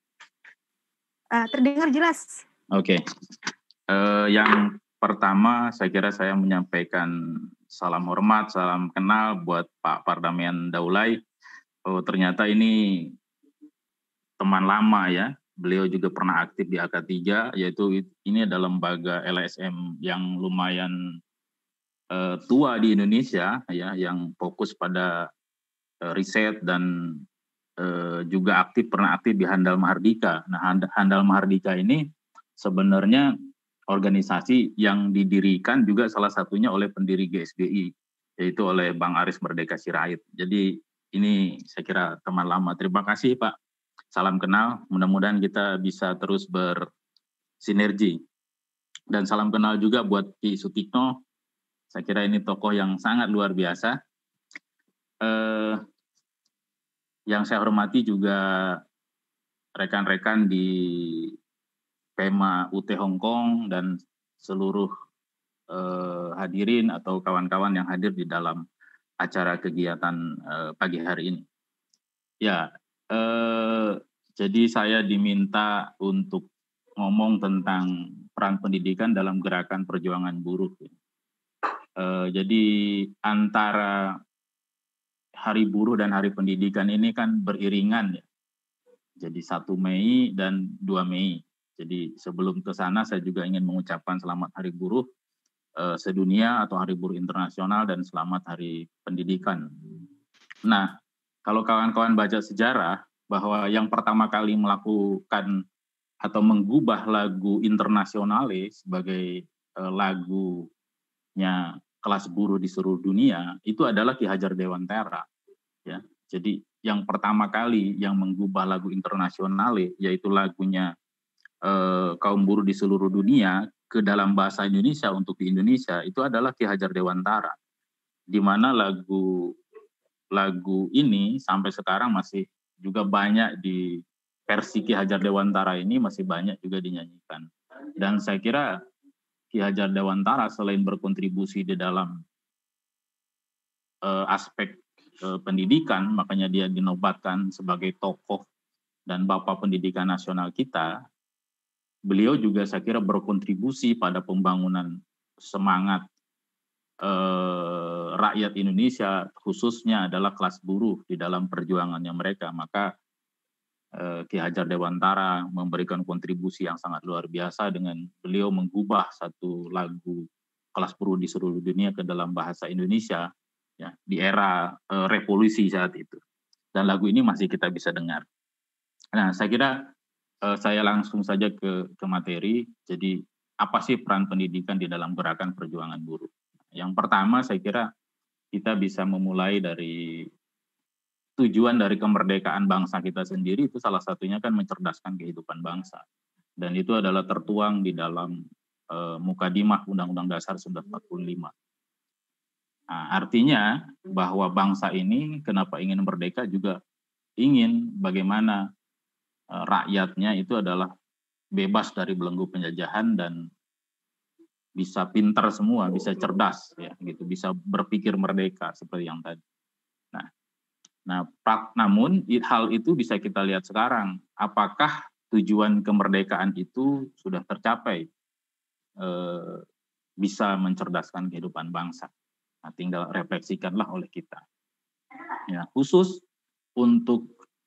Uh, terdengar jelas. Oke. Okay. Uh, yang pertama, saya kira saya menyampaikan salam hormat, salam kenal buat Pak Pardamian Daulay. Oh, ternyata ini teman lama ya. Beliau juga pernah aktif di A K tiga, yaitu ini adalah lembaga L S M yang lumayan Uh, tua di Indonesia ya, yang fokus pada uh, riset dan uh, juga aktif pernah aktif di Handal Mahardika. Nah, Hand- Handal Mahardika ini sebenarnya organisasi yang didirikan juga salah satunya oleh pendiri G S B I, yaitu oleh Bang Aris Merdeka Sirait. Jadi ini saya kira teman lama. Terima kasih Pak. Salam kenal. Mudah-mudahan kita bisa terus bersinergi. Dan salam kenal juga buat Ki Sutikno. Saya kira ini tokoh yang sangat luar biasa. Eh, yang saya hormati juga rekan-rekan di Pema U T Hongkong dan seluruh eh, hadirin atau kawan-kawan yang hadir di dalam acara kegiatan eh, pagi hari ini. Ya, eh, jadi saya diminta untuk ngomong tentang peran pendidikan dalam gerakan perjuangan buruh. Uh, jadi antara Hari Buruh dan Hari Pendidikan ini kan beriringan ya. Jadi satu Mei dan dua Mei. Jadi sebelum ke sana saya juga ingin mengucapkan selamat Hari Buruh uh, sedunia atau Hari Buruh Internasional dan selamat Hari Pendidikan. Nah, kalau kawan-kawan baca sejarah bahwa yang pertama kali melakukan atau menggubah lagu Internasionale sebagai uh, lagunya kelas buruh di seluruh dunia itu adalah Ki Hajar Dewantara ya. Jadi yang pertama kali yang menggubah lagu Internasionale, yaitu lagunya eh, kaum buruh di seluruh dunia ke dalam bahasa Indonesia untuk di Indonesia, itu adalah Ki Hajar Dewantara, di mana lagu lagu ini sampai sekarang masih juga banyak di versi Ki Hajar Dewantara ini masih banyak juga dinyanyikan. Dan saya kira Ki Hajar Dewantara selain berkontribusi di dalam uh, aspek uh, pendidikan, makanya dia dinobatkan sebagai tokoh dan bapak pendidikan nasional kita, beliau juga saya kira berkontribusi pada pembangunan semangat uh, rakyat Indonesia, khususnya adalah kelas buruh di dalam perjuangannya mereka. Maka Ki Hajar Dewantara memberikan kontribusi yang sangat luar biasa dengan beliau mengubah satu lagu kelas buruh di seluruh dunia ke dalam bahasa Indonesia ya, di era uh, revolusi saat itu. Dan lagu ini masih kita bisa dengar. Nah, saya kira uh, saya langsung saja ke, ke materi. Jadi apa sih peran pendidikan di dalam gerakan perjuangan buruh? Yang pertama saya kira kita bisa memulai dari tujuan dari kemerdekaan bangsa kita sendiri, itu salah satunya kan mencerdaskan kehidupan bangsa. Dan itu adalah tertuang di dalam uh, Mukadimah Undang-Undang Dasar seribu sembilan ratus empat puluh lima. Nah, artinya bahwa bangsa ini kenapa ingin merdeka juga ingin bagaimana uh, rakyatnya itu adalah bebas dari belenggu penjajahan dan bisa pintar semua, bisa cerdas, ya, gitu, bisa berpikir merdeka seperti yang tadi. Nah, Nah, namun hal itu bisa kita lihat sekarang. Apakah tujuan kemerdekaan itu sudah tercapai? E, bisa mencerdaskan kehidupan bangsa. Nah, tinggal refleksikanlah oleh kita. Ya, khusus untuk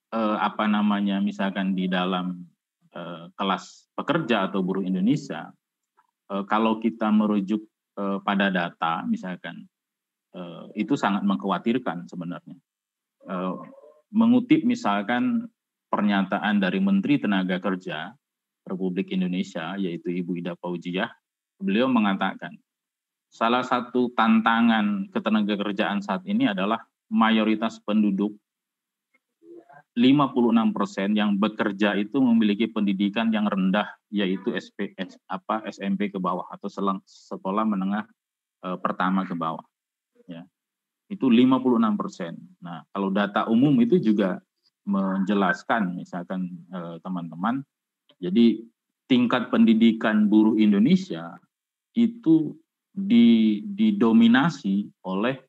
eh, apa namanya misalkan di dalam eh, kelas pekerja atau buruh Indonesia, eh, kalau kita merujuk eh, pada data misalkan, eh, itu sangat mengkhawatirkan sebenarnya. Eh, mengutip misalkan pernyataan dari Menteri Tenaga Kerja Republik Indonesia, yaitu Ibu Ida Fauziah, beliau mengatakan, salah satu tantangan ketenagakerjaan saat ini adalah mayoritas penduduk lima puluh enam persen yang bekerja itu memiliki pendidikan yang rendah, yaitu S P, S, apa, S M P ke bawah atau selang, sekolah menengah e, pertama ke bawah. Ya. Itu lima puluh enam persen. Nah, kalau data umum itu juga menjelaskan, misalkan teman-teman, jadi tingkat pendidikan buruh Indonesia itu didominasi oleh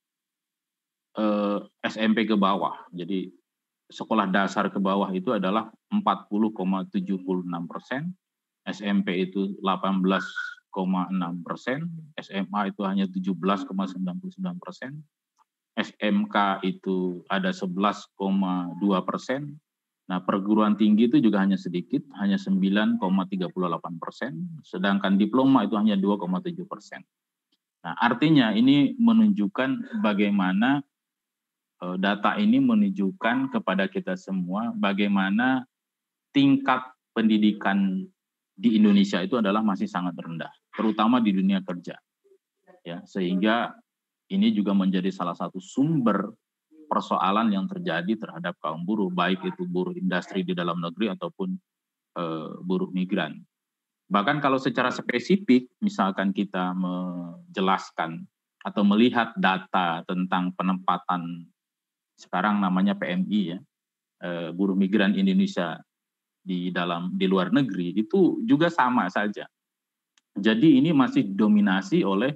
eh, S M P ke bawah. Jadi sekolah dasar ke bawah itu adalah empat puluh koma tujuh enam persen, S M P itu delapan belas koma enam persen, S M A itu hanya tujuh belas koma sembilan sembilan persen, S M K itu ada sebelas koma dua persen. Nah, perguruan tinggi itu juga hanya sedikit, hanya sembilan koma tiga delapan persen, sedangkan diploma itu hanya dua koma tujuh persen. Nah, artinya ini menunjukkan bagaimana eh, data ini menunjukkan kepada kita semua bagaimana tingkat pendidikan di Indonesia itu adalah masih sangat rendah, terutama di dunia kerja. Ya, sehingga ini juga menjadi salah satu sumber persoalan yang terjadi terhadap kaum buruh, baik itu buruh industri di dalam negeri ataupun e, buruh migran. Bahkan kalau secara spesifik, misalkan kita menjelaskan atau melihat data tentang penempatan sekarang namanya P M I ya, e, buruh migran Indonesia di dalam di luar negeri itu juga sama saja. Jadi ini masih didominasi oleh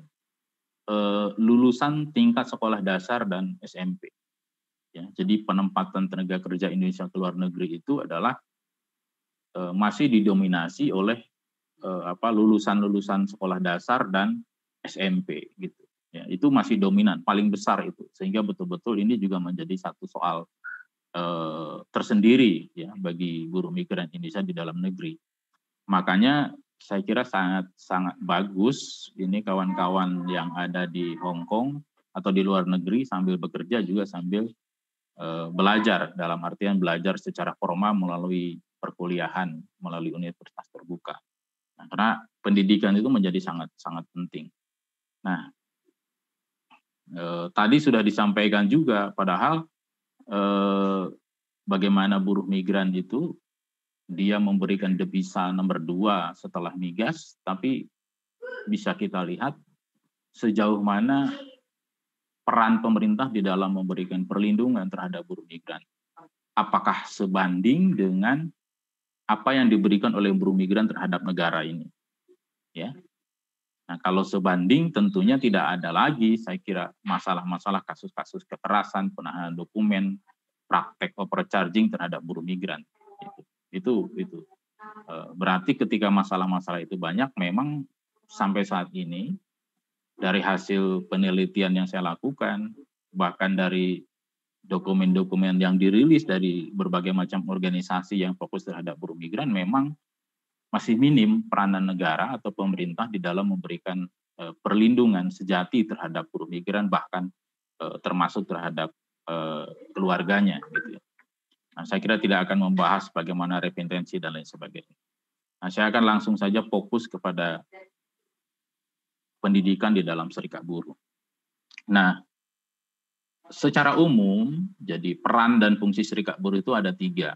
lulusan tingkat sekolah dasar dan S M P. Ya, jadi penempatan tenaga kerja Indonesia ke luar negeri itu adalah e, masih didominasi oleh e, apa lulusan-lulusan sekolah dasar dan S M P gitu. Ya, itu masih dominan, paling besar itu. Sehingga betul-betul ini juga menjadi satu soal e, tersendiri ya bagi buruh migran Indonesia di dalam negeri. Makanya saya kira sangat sangat bagus ini kawan-kawan yang ada di Hong Kong atau di luar negeri sambil bekerja juga sambil uh, belajar, dalam artian belajar secara formal melalui perkuliahan, melalui universitas terbuka. Nah, karena pendidikan itu menjadi sangat sangat penting. Nah, uh, tadi sudah disampaikan juga, padahal uh, bagaimana buruh migran itu dia memberikan devisa nomor dua setelah migas, tapi bisa kita lihat sejauh mana peran pemerintah di dalam memberikan perlindungan terhadap buruh migran. Apakah sebanding dengan apa yang diberikan oleh buruh migran terhadap negara ini? Ya. Nah, kalau sebanding tentunya tidak ada lagi, saya kira, masalah-masalah kasus-kasus kekerasan, penahanan dokumen, praktek overcharging terhadap buruh migran. Gitu. Itu itu berarti ketika masalah-masalah itu banyak, memang sampai saat ini dari hasil penelitian yang saya lakukan, bahkan dari dokumen-dokumen yang dirilis dari berbagai macam organisasi yang fokus terhadap buruh migran, memang masih minim peranan negara atau pemerintah di dalam memberikan perlindungan sejati terhadap buruh migran, bahkan termasuk terhadap keluarganya gitu ya. Nah, saya kira tidak akan membahas bagaimana repentensi dan lain sebagainya. Nah, saya akan langsung saja fokus kepada pendidikan di dalam serikat buruh. Nah, secara umum, jadi peran dan fungsi serikat buruh itu ada tiga.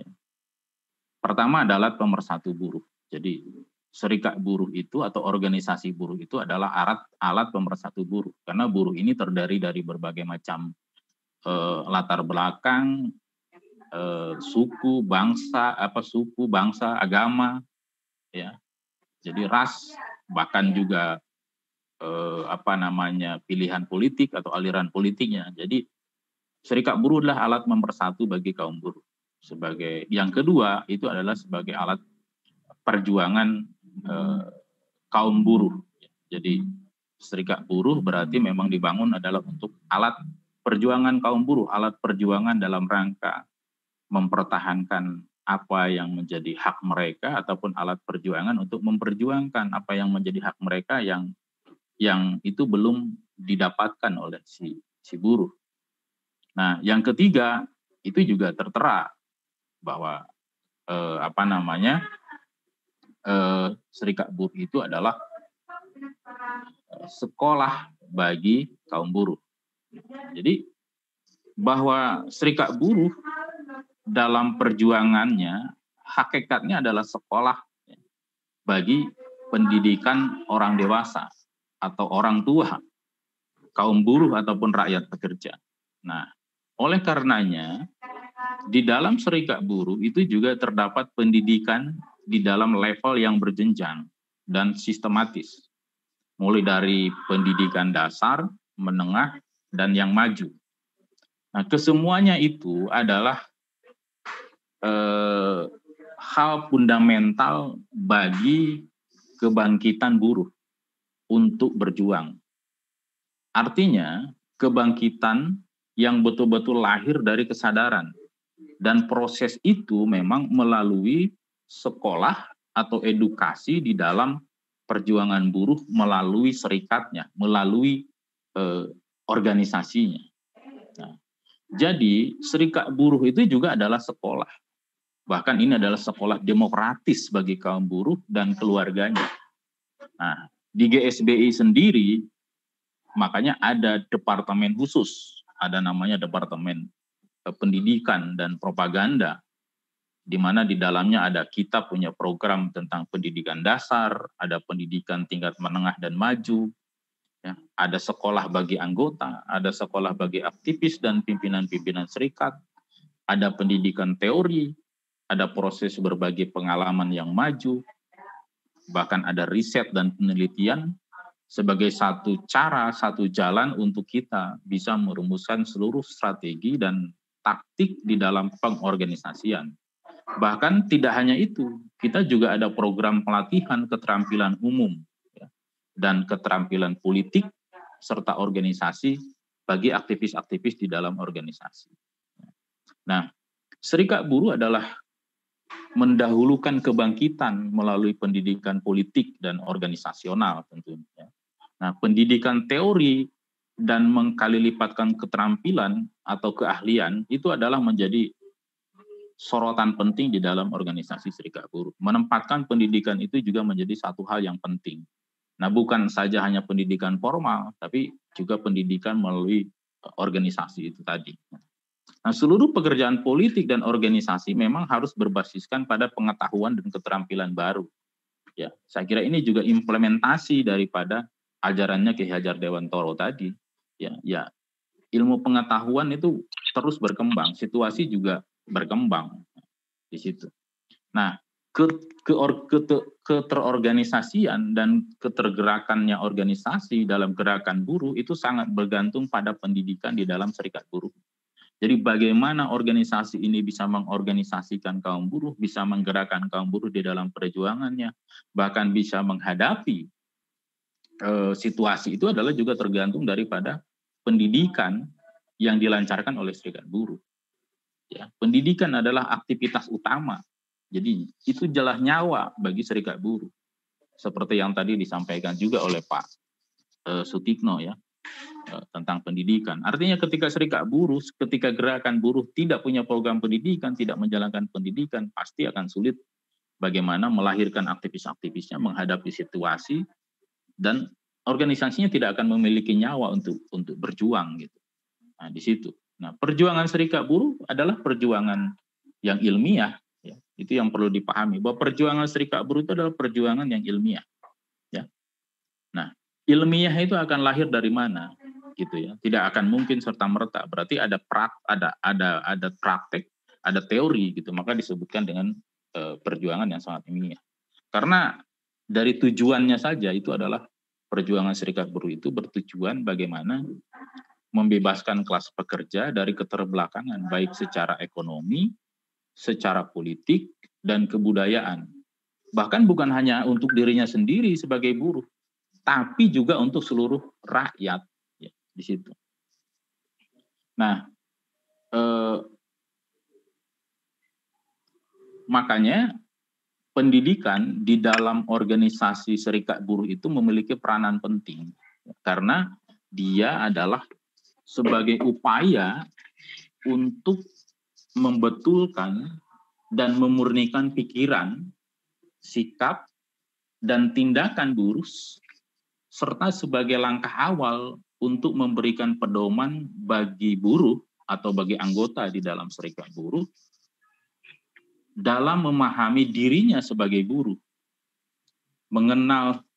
Pertama adalah pemersatu buruh. Jadi serikat buruh itu atau organisasi buruh itu adalah alat alat pemersatu buruh. Karena buruh ini terdiri dari berbagai macam eh, latar belakang, Uh, suku, bangsa, apa suku, bangsa, agama, ya, jadi ras, bahkan juga uh, apa namanya pilihan politik atau aliran politiknya. Jadi serikat buruh adalah alat mempersatu bagi kaum buruh. Sebagai yang kedua itu adalah sebagai alat perjuangan uh, kaum buruh. Jadi serikat buruh berarti memang dibangun adalah untuk alat perjuangan kaum buruh, alat perjuangan dalam rangka mempertahankan apa yang menjadi hak mereka ataupun alat perjuangan untuk memperjuangkan apa yang menjadi hak mereka yang yang itu belum didapatkan oleh si si buruh. Nah, yang ketiga itu juga tertera bahwa eh, apa namanya eh, serikat buruh itu adalah eh, sekolah bagi kaum buruh. Jadi bahwa serikat buruh dalam perjuangannya hakikatnya adalah sekolah bagi pendidikan orang dewasa atau orang tua, kaum buruh ataupun rakyat pekerja. Nah, oleh karenanya di dalam serikat buruh itu juga terdapat pendidikan di dalam level yang berjenjang dan sistematis, mulai dari pendidikan dasar, menengah, dan yang maju. Nah, kesemuanya itu adalah Eh, hal fundamental bagi kebangkitan buruh untuk berjuang. Artinya, kebangkitan yang betul-betul lahir dari kesadaran. Dan proses itu memang melalui sekolah atau edukasi di dalam perjuangan buruh melalui serikatnya, melalui eh, organisasinya. Nah, jadi serikat buruh itu juga adalah sekolah. Bahkan ini adalah sekolah demokratis bagi kaum buruh dan keluarganya. Nah, di G S B I sendiri, makanya ada departemen khusus, ada namanya Departemen Pendidikan dan Propaganda, di mana di dalamnya ada kita punya program tentang pendidikan dasar, ada pendidikan tingkat menengah dan maju, ya, ada sekolah bagi anggota, ada sekolah bagi aktivis dan pimpinan-pimpinan serikat, ada pendidikan teori, ada proses berbagi pengalaman yang maju, bahkan ada riset dan penelitian sebagai satu cara, satu jalan untuk kita bisa merumuskan seluruh strategi dan taktik di dalam pengorganisasian. Bahkan tidak hanya itu, kita juga ada program pelatihan keterampilan umum ya, dan keterampilan politik serta organisasi bagi aktivis-aktivis di dalam organisasi. Nah, serikat buruh adalah mendahulukan kebangkitan melalui pendidikan politik dan organisasional tentunya. Nah, pendidikan teori dan mengkalilipatkan keterampilan atau keahlian itu adalah menjadi sorotan penting di dalam organisasi serikat buruh. Menempatkan pendidikan itu juga menjadi satu hal yang penting. Nah, bukan saja hanya pendidikan formal, tapi juga pendidikan melalui organisasi itu tadi. Nah, seluruh pekerjaan politik dan organisasi memang harus berbasiskan pada pengetahuan dan keterampilan baru. Ya, saya kira ini juga implementasi daripada ajarannya Ki Hajar Dewantoro tadi. Ya, ya, ilmu pengetahuan itu terus berkembang, situasi juga berkembang di situ. Nah, ke, ke, ke, keterorganisasian dan ketergerakannya organisasi dalam gerakan buruh itu sangat bergantung pada pendidikan di dalam serikat buruh. Jadi bagaimana organisasi ini bisa mengorganisasikan kaum buruh, bisa menggerakkan kaum buruh di dalam perjuangannya, bahkan bisa menghadapi e, situasi itu adalah juga tergantung daripada pendidikan yang dilancarkan oleh serikat buruh. Ya, pendidikan adalah aktivitas utama. Jadi itu jelas nyawa bagi serikat buruh. Seperti yang tadi disampaikan juga oleh Pak e, Sutikno ya. Tentang pendidikan. Artinya ketika serikat buruh, ketika gerakan buruh tidak punya program pendidikan, tidak menjalankan pendidikan, pasti akan sulit bagaimana melahirkan aktivis-aktivisnya menghadapi situasi dan organisasinya tidak akan memiliki nyawa untuk untuk berjuang gitu. Nah, di situ. Nah, perjuangan serikat buruh adalah perjuangan yang ilmiah ya. Itu yang perlu dipahami bahwa perjuangan serikat buruh itu adalah perjuangan yang ilmiah ya. Nah, ilmiah itu akan lahir dari mana? Gitu ya, tidak akan mungkin serta merta. Berarti ada prak, ada ada ada praktek, ada teori gitu. Maka disebutkan dengan e, perjuangan yang sangat ilmiah. Karena dari tujuannya saja itu adalah perjuangan serikat buruh itu bertujuan bagaimana membebaskan kelas pekerja dari keterbelakangan baik secara ekonomi, secara politik dan kebudayaan. Bahkan bukan hanya untuk dirinya sendiri sebagai buruh, tapi juga untuk seluruh rakyat. Di situ. Nah, eh, makanya pendidikan di dalam organisasi serikat buruh itu memiliki peranan penting karena dia adalah sebagai upaya untuk membetulkan dan memurnikan pikiran, sikap, dan tindakan buruh, serta sebagai langkah awal untuk memberikan pedoman bagi buruh atau bagi anggota di dalam serikat buruh dalam memahami dirinya sebagai buruh, mengenal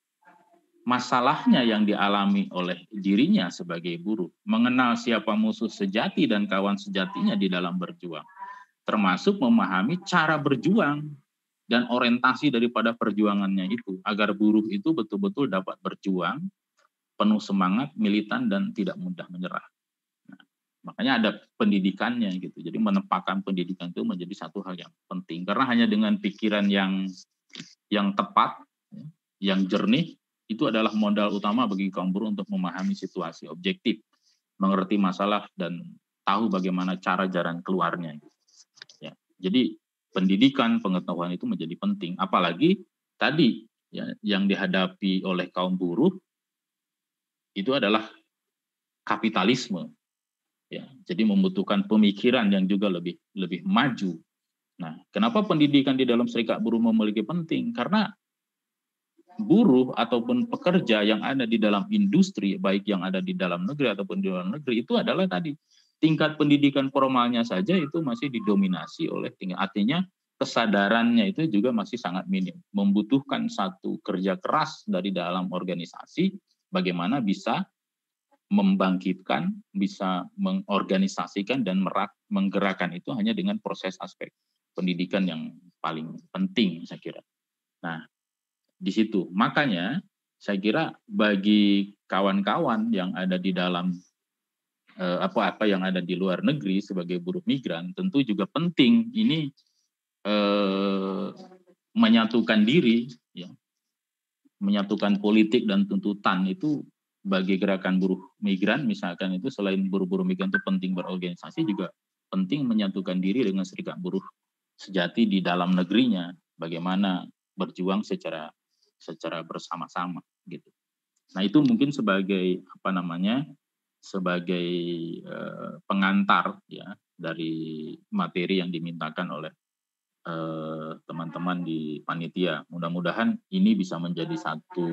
masalahnya yang dialami oleh dirinya sebagai buruh, mengenal siapa musuh sejati dan kawan sejatinya di dalam berjuang, termasuk memahami cara berjuang dan orientasi daripada perjuangannya itu, agar buruh itu betul-betul dapat berjuang, penuh semangat, militan, dan tidak mudah menyerah. Nah, makanya ada pendidikannya gitu. Jadi menempatkan pendidikan itu menjadi satu hal yang penting, karena hanya dengan pikiran yang yang tepat, yang jernih, itu adalah modal utama bagi kaum buruh untuk memahami situasi objektif, mengerti masalah, dan tahu bagaimana cara jalan keluarnya. Ya, jadi pendidikan, pengetahuan itu menjadi penting. Apalagi tadi ya, yang dihadapi oleh kaum buruh itu adalah kapitalisme. Ya, jadi membutuhkan pemikiran yang juga lebih lebih maju. Nah, kenapa pendidikan di dalam serikat buruh memiliki penting? Karena buruh ataupun pekerja yang ada di dalam industri, baik yang ada di dalam negeri ataupun di luar negeri, itu adalah tadi tingkat pendidikan formalnya saja itu masih didominasi oleh tingkat, artinya kesadarannya itu juga masih sangat minim, membutuhkan satu kerja keras dari dalam organisasi, bagaimana bisa membangkitkan, bisa mengorganisasikan dan merak, menggerakkan itu hanya dengan proses aspek pendidikan yang paling penting, saya kira. Nah, di situ. Makanya saya kira bagi kawan-kawan yang ada di dalam eh, apa-apa yang ada di luar negeri sebagai buruh migran, tentu juga penting ini eh, menyatukan diri, ya, menyatukan politik dan tuntutan itu bagi gerakan buruh migran, misalkan itu selain buruh-buruh migran itu penting berorganisasi, juga penting menyatukan diri dengan serikat buruh sejati di dalam negerinya, bagaimana berjuang secara secara bersama-sama gitu. Nah, itu mungkin sebagai apa namanya? sebagai eh, pengantar ya dari materi yang dimintakan oleh eh, teman-teman di panitia. Mudah-mudahan ini bisa menjadi satu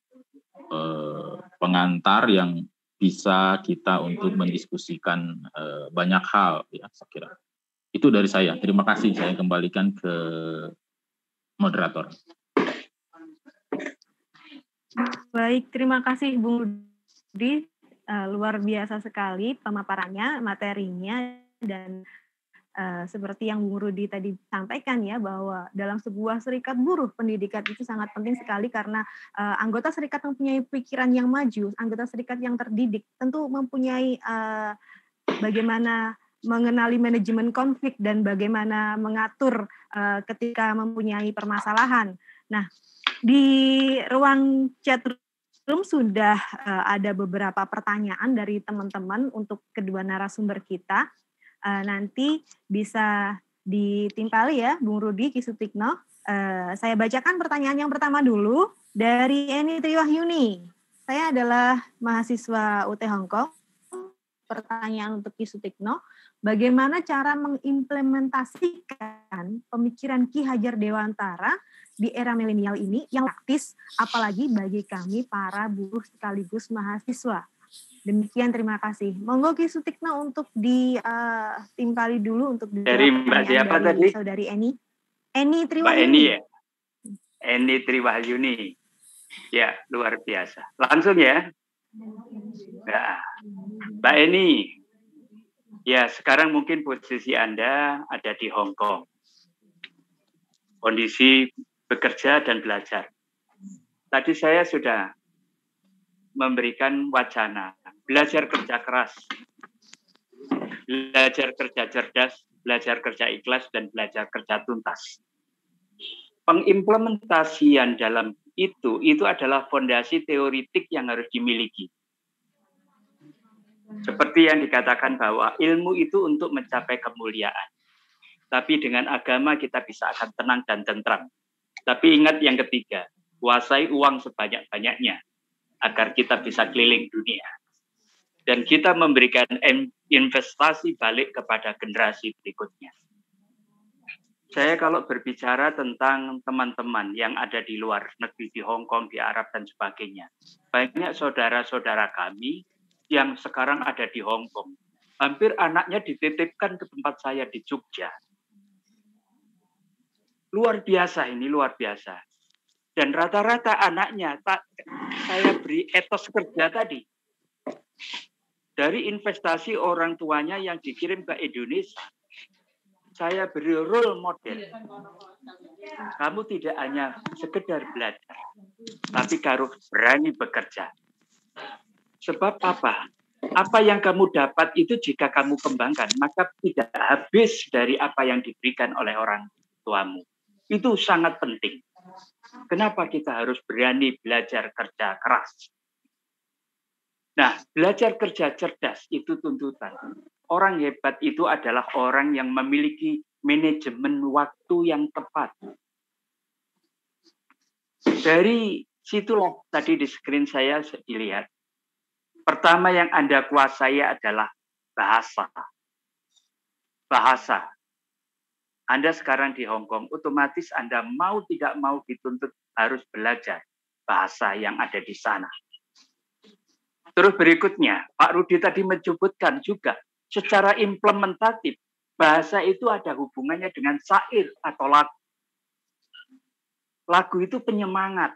eh, pengantar yang bisa kita untuk mendiskusikan eh, banyak hal ya, saya kira. Itu dari saya. Terima kasih, saya kembalikan ke moderator. Baik, terima kasih Bung Rudi. Uh, luar biasa sekali pemaparannya, materinya, dan uh, seperti yang Bung Rudi tadi sampaikan ya, bahwa dalam sebuah serikat buruh, pendidikan itu sangat penting sekali karena uh, anggota serikat mempunyai pikiran yang maju, anggota serikat yang terdidik, tentu mempunyai uh, bagaimana mengenali manajemen konflik dan bagaimana mengatur uh, ketika mempunyai permasalahan. Nah, di ruang chat room sudah uh, ada beberapa pertanyaan dari teman-teman untuk kedua narasumber kita. Uh, nanti bisa ditimpali ya, Bung Rudi, Ki Sutikno. Uh, saya bacakan pertanyaan yang pertama dulu dari Eni Triwahyuni. Saya adalah mahasiswa U T Hongkong. Pertanyaan untuk Ki Sutikno, bagaimana cara mengimplementasikan pemikiran Ki Hajar Dewantara di era milenial ini yang praktis, apalagi bagi kami para buruh sekaligus mahasiswa. Demikian, terima kasih. Monggo Ki Sutikno untuk ditimpali uh, dulu untuk dari Mbak siapa tadi? Saudari Eni. Eni Triwahyuni. Mbak Eni ya? Eni Triwahyuni. Ya, luar biasa. Langsung ya. Ya. Mbak Eni, ya sekarang mungkin posisi Anda ada di Hong Kong. Kondisi bekerja dan belajar. Tadi saya sudah memberikan wacana, belajar kerja keras, belajar kerja cerdas, belajar kerja ikhlas, dan belajar kerja tuntas. Pengimplementasian dalam itu, itu adalah fondasi teoritik yang harus dimiliki. Seperti yang dikatakan bahwa ilmu itu untuk mencapai kemuliaan. Tapi dengan agama kita bisa akan tenang dan tentram. Tapi ingat yang ketiga, kuasai uang sebanyak-banyaknya agar kita bisa keliling dunia. Dan kita memberikan investasi balik kepada generasi berikutnya. Saya kalau berbicara tentang teman-teman yang ada di luar negeri, di Hong Kong, di Arab, dan sebagainya. Banyak saudara-saudara kami yang sekarang ada di Hong Kong. Hampir anaknya dititipkan ke tempat saya di Jogja. Luar biasa ini, luar biasa. Dan rata-rata anaknya, tak, saya beri etos kerja tadi. Dari investasi orang tuanya yang dikirim ke Indonesia. Saya beri role model. Kamu tidak hanya sekedar belajar, tapi harus berani bekerja. Sebab apa? Apa yang kamu dapat itu jika kamu kembangkan, maka tidak habis dari apa yang diberikan oleh orang tuamu. Itu sangat penting. Kenapa kita harus berani belajar kerja keras? Nah, belajar kerja cerdas itu tuntutan. Orang hebat itu adalah orang yang memiliki manajemen waktu yang tepat. Dari situlah tadi di screen saya dilihat. Pertama yang Anda kuasai adalah bahasa. Bahasa. Anda sekarang di Hong Kong, otomatis Anda mau tidak mau dituntut harus belajar bahasa yang ada di sana. Terus berikutnya, Pak Rudi tadi menyebutkan juga, secara implementatif, bahasa itu ada hubungannya dengan syair atau lagu. Lagu itu penyemangat.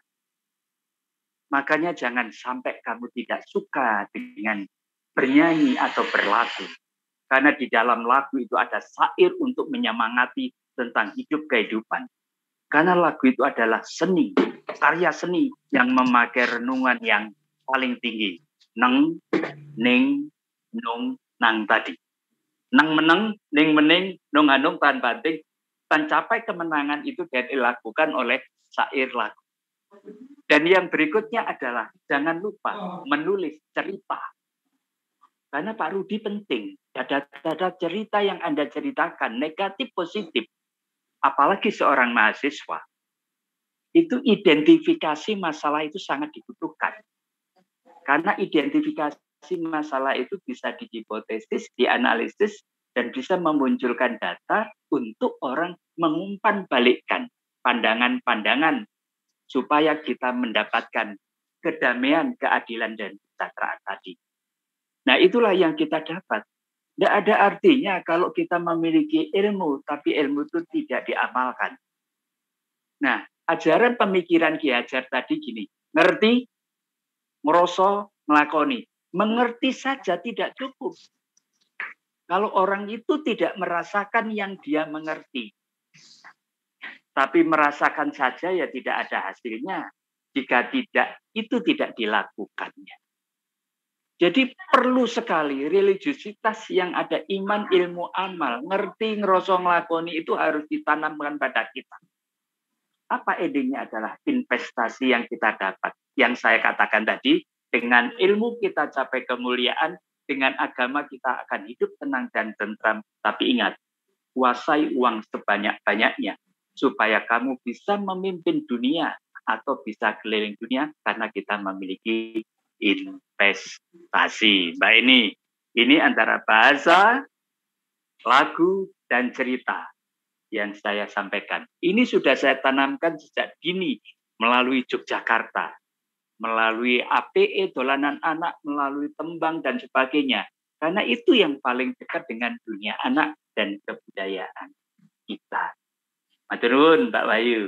Makanya jangan sampai kamu tidak suka dengan bernyanyi atau berlagu. Karena di dalam lagu itu ada syair untuk menyemangati tentang hidup kehidupan. Karena lagu itu adalah seni, karya seni yang memakai renungan yang paling tinggi. Neng, ning, nung, nang tadi. Nang meneng, ning mening, nung hanung, tan banting. Mencapai kemenangan itu dilakukan oleh syair lagu. Dan yang berikutnya adalah jangan lupa menulis cerita. Karena Pak Rudi penting. Dada-dada cerita yang Anda ceritakan, negatif, positif. Apalagi seorang mahasiswa. Itu identifikasi masalah itu sangat dibutuhkan. Karena identifikasi masalah itu bisa dihipotesis, dianalisis, dan bisa memunculkan data untuk orang mengumpan balikkan pandangan-pandangan supaya kita mendapatkan kedamaian, keadilan, dan kesejahteraan tadi. Nah, itulah yang kita dapat. Tidak ada artinya kalau kita memiliki ilmu, tapi ilmu itu tidak diamalkan. Nah, ajaran pemikiran Ki Hajar tadi gini, ngerti, ngerasa, ngelakoni. Mengerti saja tidak cukup. Kalau orang itu tidak merasakan yang dia mengerti, tapi merasakan saja ya tidak ada hasilnya. Jika tidak, itu tidak dilakukannya. Jadi perlu sekali religiusitas yang ada iman, ilmu, amal. Ngerti, ngerasa, ngelakoni itu harus ditanamkan pada kita. Apa endingnya adalah investasi yang kita dapat. Yang saya katakan tadi, dengan ilmu kita capai kemuliaan, dengan agama kita akan hidup tenang dan tentram. Tapi ingat, kuasai uang sebanyak-banyaknya supaya kamu bisa memimpin dunia atau bisa keliling dunia karena kita memiliki investasi. Mbak ini, ini antara bahasa, lagu, dan cerita yang saya sampaikan. Ini sudah saya tanamkan sejak dini melalui Yogyakarta, melalui A P E, dolanan anak, melalui tembang, dan sebagainya. Karena itu yang paling dekat dengan dunia anak dan kebudayaan kita. Matur nuwun, Mbak Wahyu.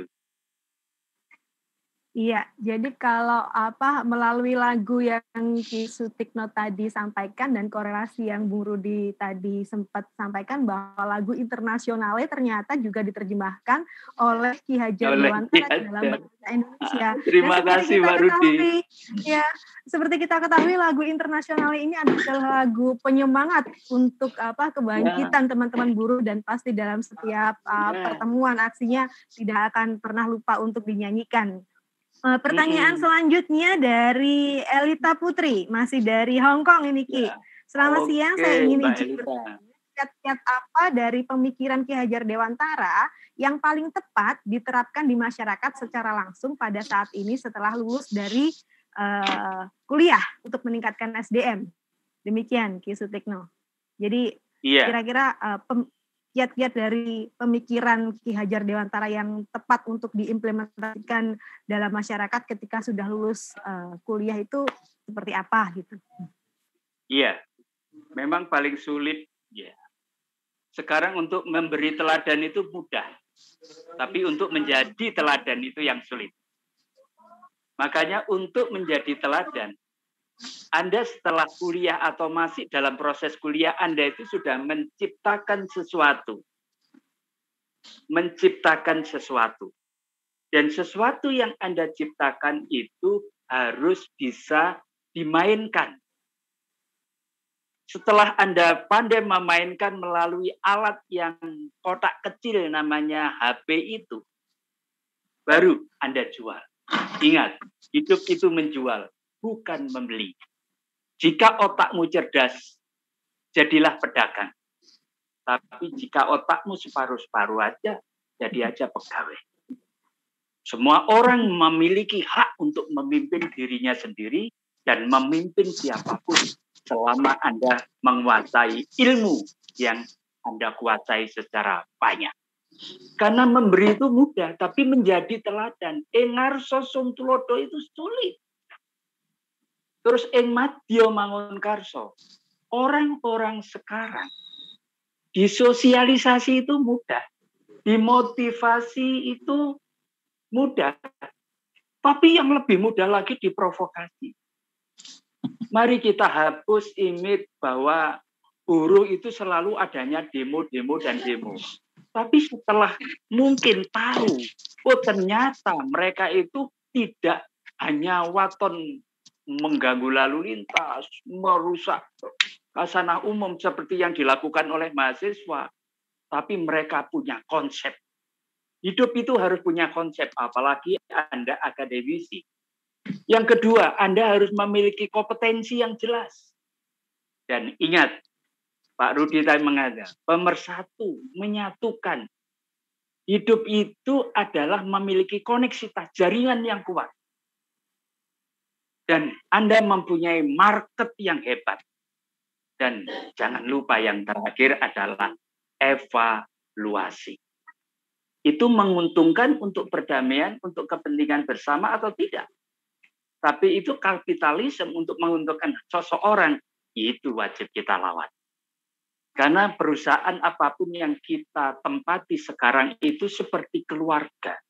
Iya, jadi kalau apa melalui lagu yang Ki Sutikno tadi sampaikan dan korelasi yang Bung Rudi tadi sempat sampaikan bahwa lagu internasionalnya ternyata juga diterjemahkan oleh Ki Hajar Dewantara dalam bahasa Indonesia. Terima nah, kasih Mbak Rudi. Ya, seperti kita ketahui lagu internasional ini adalah lagu penyemangat untuk apa kebangkitan ya. Teman-teman buruh dan pasti dalam setiap uh, ya. pertemuan aksinya tidak akan pernah lupa untuk dinyanyikan. Uh, pertanyaan hmm. selanjutnya dari Elita Putri, masih dari Hong Kong ini Ki. Ya. Selamat Oke, siang, saya ingin izin kiat-kiat apa dari pemikiran Ki Hajar Dewantara yang paling tepat diterapkan di masyarakat secara langsung pada saat ini setelah lulus dari uh, kuliah untuk meningkatkan S D M. Demikian Ki Sutikno. Jadi Iya. kira-kira uh, pem- kiat-kiat dari pemikiran Ki Hajar Dewantara yang tepat untuk diimplementasikan dalam masyarakat ketika sudah lulus uh, kuliah itu seperti apa gitu? Iya, memang paling sulit ya. Sekarang untuk memberi teladan itu mudah, tapi untuk menjadi teladan itu yang sulit. Makanya untuk menjadi teladan, Anda setelah kuliah atau masih dalam proses kuliah, Anda itu sudah menciptakan sesuatu. Menciptakan sesuatu. Dan sesuatu yang Anda ciptakan itu harus bisa dimainkan. Setelah Anda pandai memainkan melalui alat yang kotak kecil namanya H P itu, baru Anda jual. Ingat, hidup itu menjual, bukan membeli. Jika otakmu cerdas, jadilah pedagang. Tapi jika otakmu separuh-separuh aja, jadi aja pegawai. Semua orang memiliki hak untuk memimpin dirinya sendiri dan memimpin siapapun selama Anda menguasai ilmu yang Anda kuasai secara banyak. Karena memberi itu mudah, tapi menjadi teladan. Engar sosum tulodo itu sulit. Terus ing madya mangun karso. Orang-orang sekarang disosialisasi itu mudah. Dimotivasi itu mudah. Tapi yang lebih mudah lagi diprovokasi. Mari kita hapus image bahwa buruh itu selalu adanya demo-demo dan demo. Tapi setelah mungkin tahu, oh ternyata mereka itu tidak hanya waton mengganggu lalu lintas, merusak khasanah umum seperti yang dilakukan oleh mahasiswa, tapi mereka punya konsep. Hidup itu harus punya konsep, apalagi Anda akademisi. Yang kedua, Anda harus memiliki kompetensi yang jelas. Dan ingat, Pak Rudi tadi mengatakan, pemersatu, menyatukan. Hidup itu adalah memiliki koneksitas, jaringan yang kuat. Dan Anda mempunyai market yang hebat. Dan jangan lupa yang terakhir adalah evaluasi. Itu menguntungkan untuk perdamaian, untuk kepentingan bersama atau tidak. Tapi itu kapitalisme untuk menguntungkan seseorang, itu wajib kita lawan. Karena perusahaan apapun yang kita tempati sekarang itu seperti keluarga.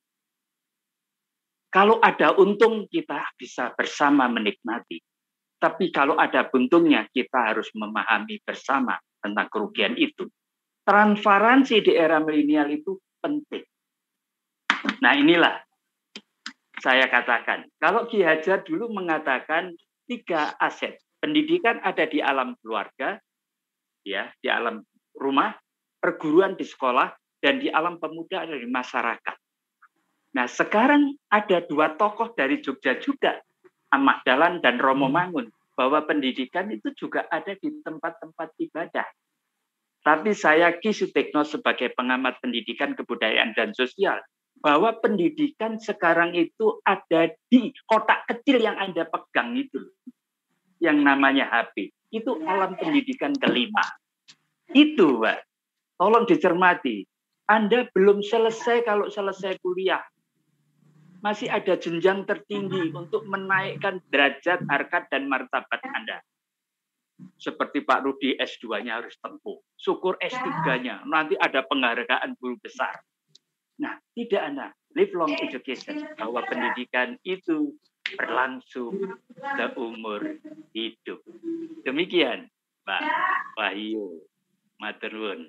Kalau ada untung, kita bisa bersama menikmati. Tapi kalau ada buntungnya, kita harus memahami bersama tentang kerugian itu. Transparansi di era milenial itu penting. Nah inilah saya katakan, kalau Ki Hajar dulu mengatakan tiga aset. Pendidikan ada di alam keluarga, ya, di alam rumah, perguruan di sekolah, dan di alam pemuda ada di masyarakat. Nah, sekarang ada dua tokoh dari Jogja juga, Ahmad Dahlan dan Romo Mangun, bahwa pendidikan itu juga ada di tempat-tempat ibadah. Tapi saya Ki Sutikno sebagai pengamat pendidikan, kebudayaan, dan sosial, bahwa pendidikan sekarang itu ada di kotak kecil yang Anda pegang itu, yang namanya H P. Itu alam pendidikan kelima. Itu, Pak. Tolong dicermati. Anda belum selesai kalau selesai kuliah. Masih ada jenjang tertinggi untuk menaikkan derajat, harkat, dan martabat Anda. Seperti Pak Rudi S dua-nya harus tempuh. Syukur S tiga-nya. Nanti ada penghargaan guru besar. Nah, tidak Anda. Lifelong education. Bahwa pendidikan itu berlangsung seumur hidup. Demikian, Pak Wahyu. Maturnuwun.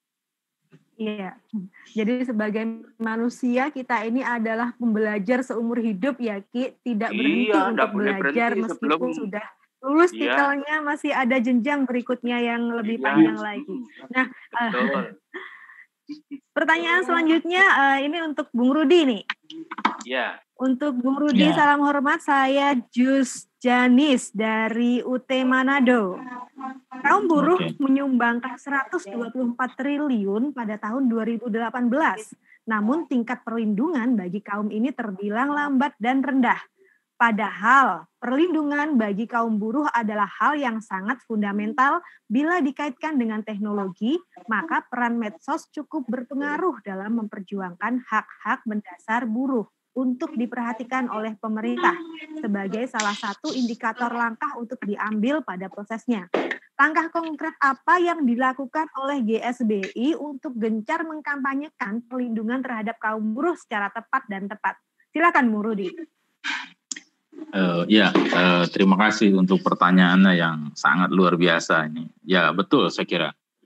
Iya. Jadi sebagai manusia kita ini adalah pembelajar seumur hidup ya Ki. Tidak berhenti Iya, untuk belajar berhenti meskipun sebelum... sudah lulus Iya. titelnya masih ada jenjang berikutnya yang lebih Iya. panjang lagi. Nah, betul. Pertanyaan selanjutnya uh, ini untuk Bung Rudi nih. Ya. Untuk Bung Rudi, Ya. salam hormat. Saya Jus Janis dari U T Manado. Kaum buruh Oke. menyumbangkan seratus dua puluh empat triliun pada tahun dua ribu delapan belas. Namun tingkat perlindungan bagi kaum ini terbilang lambat dan rendah. Padahal perlindungan bagi kaum buruh adalah hal yang sangat fundamental bila dikaitkan dengan teknologi, maka peran medsos cukup berpengaruh dalam memperjuangkan hak-hak mendasar buruh untuk diperhatikan oleh pemerintah sebagai salah satu indikator langkah untuk diambil pada prosesnya. Langkah konkret apa yang dilakukan oleh G S B I untuk gencar mengkampanyekan perlindungan terhadap kaum buruh secara tepat dan tepat? Silakan, Bung Rudi. Uh, ya, uh, terima kasih untuk pertanyaannya yang sangat luar biasa ini. Ya, betul saya kira.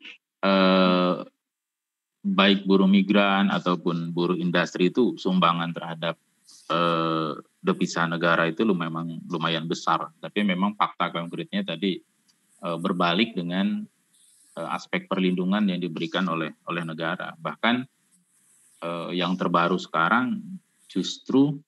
Uh, baik buruh migran ataupun buruh industri itu sumbangan terhadap uh, devisa negara itu memang lumayan besar. Tapi memang fakta konkretnya tadi uh, berbalik dengan uh, aspek perlindungan yang diberikan oleh oleh negara. Bahkan uh, yang terbaru sekarang justru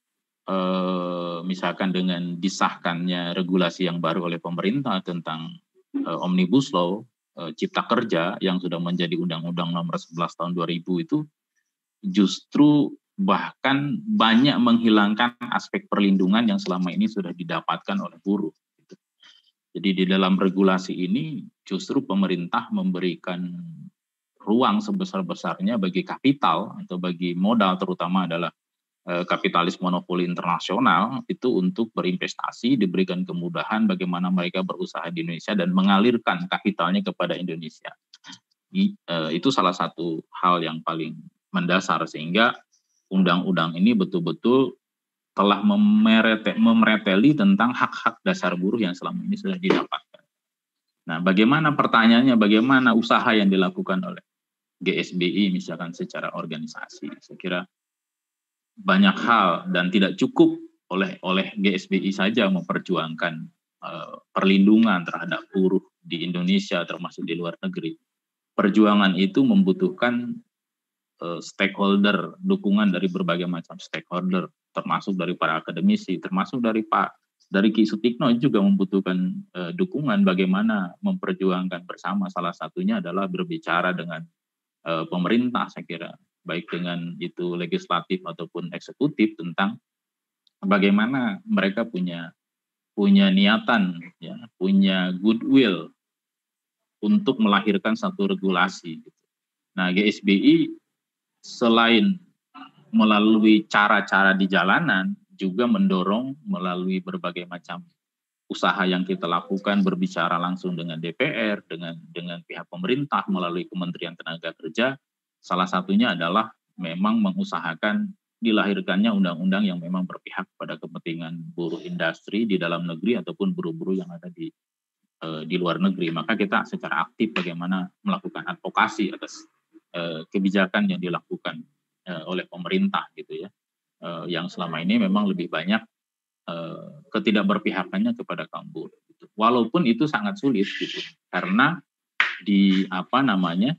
Uh, misalkan dengan disahkannya regulasi yang baru oleh pemerintah tentang uh, Omnibus Law, uh, Cipta Kerja yang sudah menjadi Undang-Undang Nomor sebelas Tahun dua ribu itu justru bahkan banyak menghilangkan aspek perlindungan yang selama ini sudah didapatkan oleh buruh. Gitu. Jadi di dalam regulasi ini justru pemerintah memberikan ruang sebesar-besarnya bagi kapital atau bagi modal, terutama adalah kapitalis monopoli internasional itu untuk berinvestasi, diberikan kemudahan bagaimana mereka berusaha di Indonesia dan mengalirkan kapitalnya kepada Indonesia. Itu salah satu hal yang paling mendasar sehingga undang-undang ini betul-betul telah memerete, memereteli tentang hak-hak dasar buruh yang selama ini sudah didapatkan. Nah, bagaimana pertanyaannya, bagaimana usaha yang dilakukan oleh G S B I misalkan secara organisasi? Saya kira banyak hal dan tidak cukup oleh oleh G S B I saja memperjuangkan uh, perlindungan terhadap buruh di Indonesia termasuk di luar negeri. Perjuangan itu membutuhkan uh, stakeholder, dukungan dari berbagai macam stakeholder, termasuk dari para akademisi, termasuk dari Pak dari Ki Sutikno juga membutuhkan uh, dukungan bagaimana memperjuangkan bersama. Salah satunya adalah berbicara dengan uh, pemerintah, saya kira. Baik dengan itu legislatif ataupun eksekutif tentang bagaimana mereka punya punya niatan, ya, punya goodwill untuk melahirkan satu regulasi. Nah, G S B I selain melalui cara-cara di jalanan juga mendorong melalui berbagai macam usaha yang kita lakukan, berbicara langsung dengan D P R, dengan dengan pihak pemerintah melalui Kementerian Tenaga Kerja. Salah satunya adalah memang mengusahakan dilahirkannya undang-undang yang memang berpihak pada kepentingan buruh industri di dalam negeri ataupun buruh-buruh yang ada di uh, di luar negeri. Maka kita secara aktif bagaimana melakukan advokasi atas uh, kebijakan yang dilakukan uh, oleh pemerintah gitu ya, uh, yang selama ini memang lebih banyak uh, ketidakberpihakannya kepada kaum buruh. Gitu. Walaupun itu sangat sulit gitu, karena di apa namanya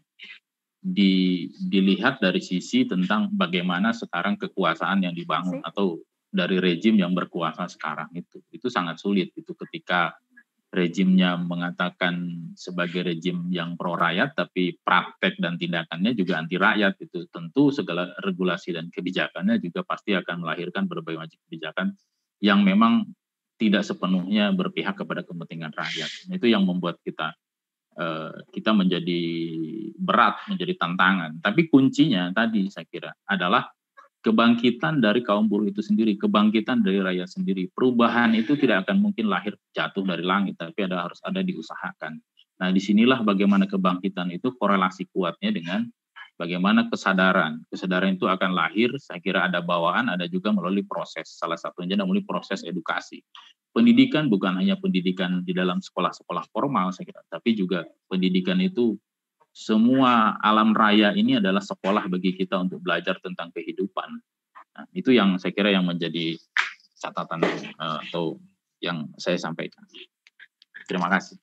Di, dilihat dari sisi tentang bagaimana sekarang kekuasaan yang dibangun atau dari rejim yang berkuasa sekarang itu itu sangat sulit itu ketika rejimnya mengatakan sebagai rejim yang pro rakyat tapi praktek dan tindakannya juga anti rakyat itu tentu segala regulasi dan kebijakannya juga pasti akan melahirkan berbagai macam kebijakan yang memang tidak sepenuhnya berpihak kepada kepentingan rakyat. Itu yang membuat kita kita menjadi berat, menjadi tantangan. Tapi kuncinya tadi saya kira adalah kebangkitan dari kaum buruh itu sendiri, kebangkitan dari rakyat sendiri. Perubahan itu tidak akan mungkin lahir jatuh dari langit, tapi ada harus ada diusahakan. Nah, disinilah bagaimana kebangkitan itu korelasi kuatnya dengan bagaimana kesadaran. Kesadaran itu akan lahir, saya kira ada bawaan, ada juga melalui proses. Salah satunya melalui proses edukasi. Pendidikan bukan hanya pendidikan di dalam sekolah-sekolah formal, saya kira, tapi juga pendidikan itu semua alam raya ini adalah sekolah bagi kita untuk belajar tentang kehidupan. Nah, itu yang saya kira yang menjadi catatan uh, atau yang saya sampaikan. Terima kasih.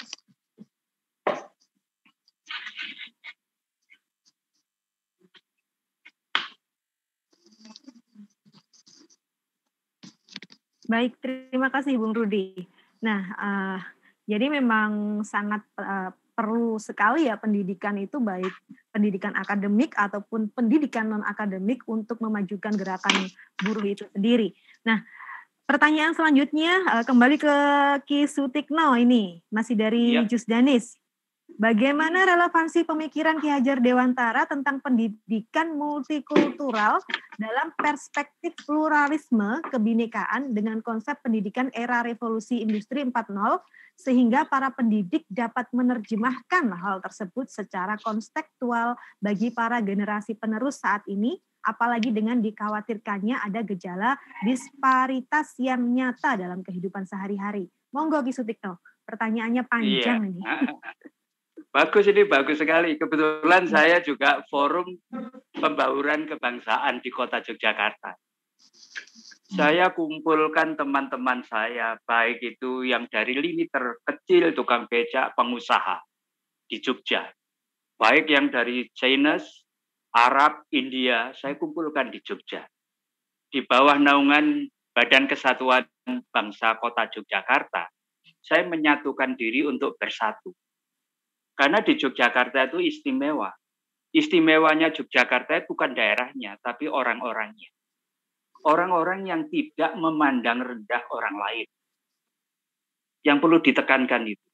Baik, terima kasih Bung Rudi. Nah, uh, jadi memang sangat uh, perlu sekali ya pendidikan itu, baik pendidikan akademik ataupun pendidikan non-akademik untuk memajukan gerakan buruh itu sendiri. Nah, pertanyaan selanjutnya uh, kembali ke Ki Sutikno ini, masih dari Ya. Jusdanis. Bagaimana relevansi pemikiran Ki Hajar Dewantara tentang pendidikan multikultural dalam perspektif pluralisme kebinekaan dengan konsep pendidikan era revolusi industri empat titik nol sehingga para pendidik dapat menerjemahkan hal tersebut secara kontekstual bagi para generasi penerus saat ini, apalagi dengan dikhawatirkannya ada gejala disparitas yang nyata dalam kehidupan sehari-hari. Monggo Ki Sutikno, pertanyaannya panjang Iya. ini. Bagus ini, bagus sekali. Kebetulan saya juga forum pembauran kebangsaan di kota Yogyakarta. Saya kumpulkan teman-teman saya, baik itu yang dari lini terkecil, tukang becak, pengusaha di Jogja. Baik yang dari Chinese, Arab, India, saya kumpulkan di Jogja. Di bawah naungan Badan Kesatuan Bangsa Kota Yogyakarta, saya menyatukan diri untuk bersatu. Karena di Yogyakarta itu istimewa. Istimewanya Yogyakarta itu bukan daerahnya, tapi orang-orangnya. Orang-orang yang tidak memandang rendah orang lain. Yang perlu ditekankan itu.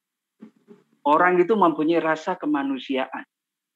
Orang itu mempunyai rasa kemanusiaan.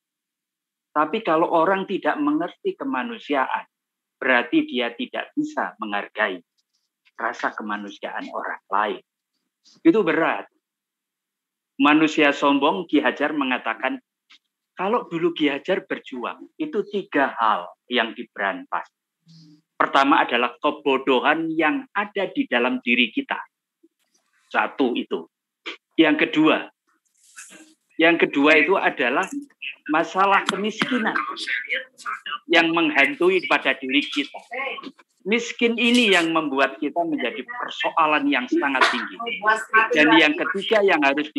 Tapi kalau orang tidak mengerti kemanusiaan, berarti dia tidak bisa menghargai rasa kemanusiaan orang lain. Itu berat. Manusia sombong, Ki Hajar mengatakan, kalau dulu Ki Hajar berjuang, itu tiga hal yang diberantas. Pertama adalah kebodohan yang ada di dalam diri kita. Satu itu. Yang kedua, yang kedua itu adalah masalah kemiskinan yang menghantui pada diri kita. Miskin ini yang membuat kita menjadi persoalan yang sangat tinggi. Dan yang ketiga yang harus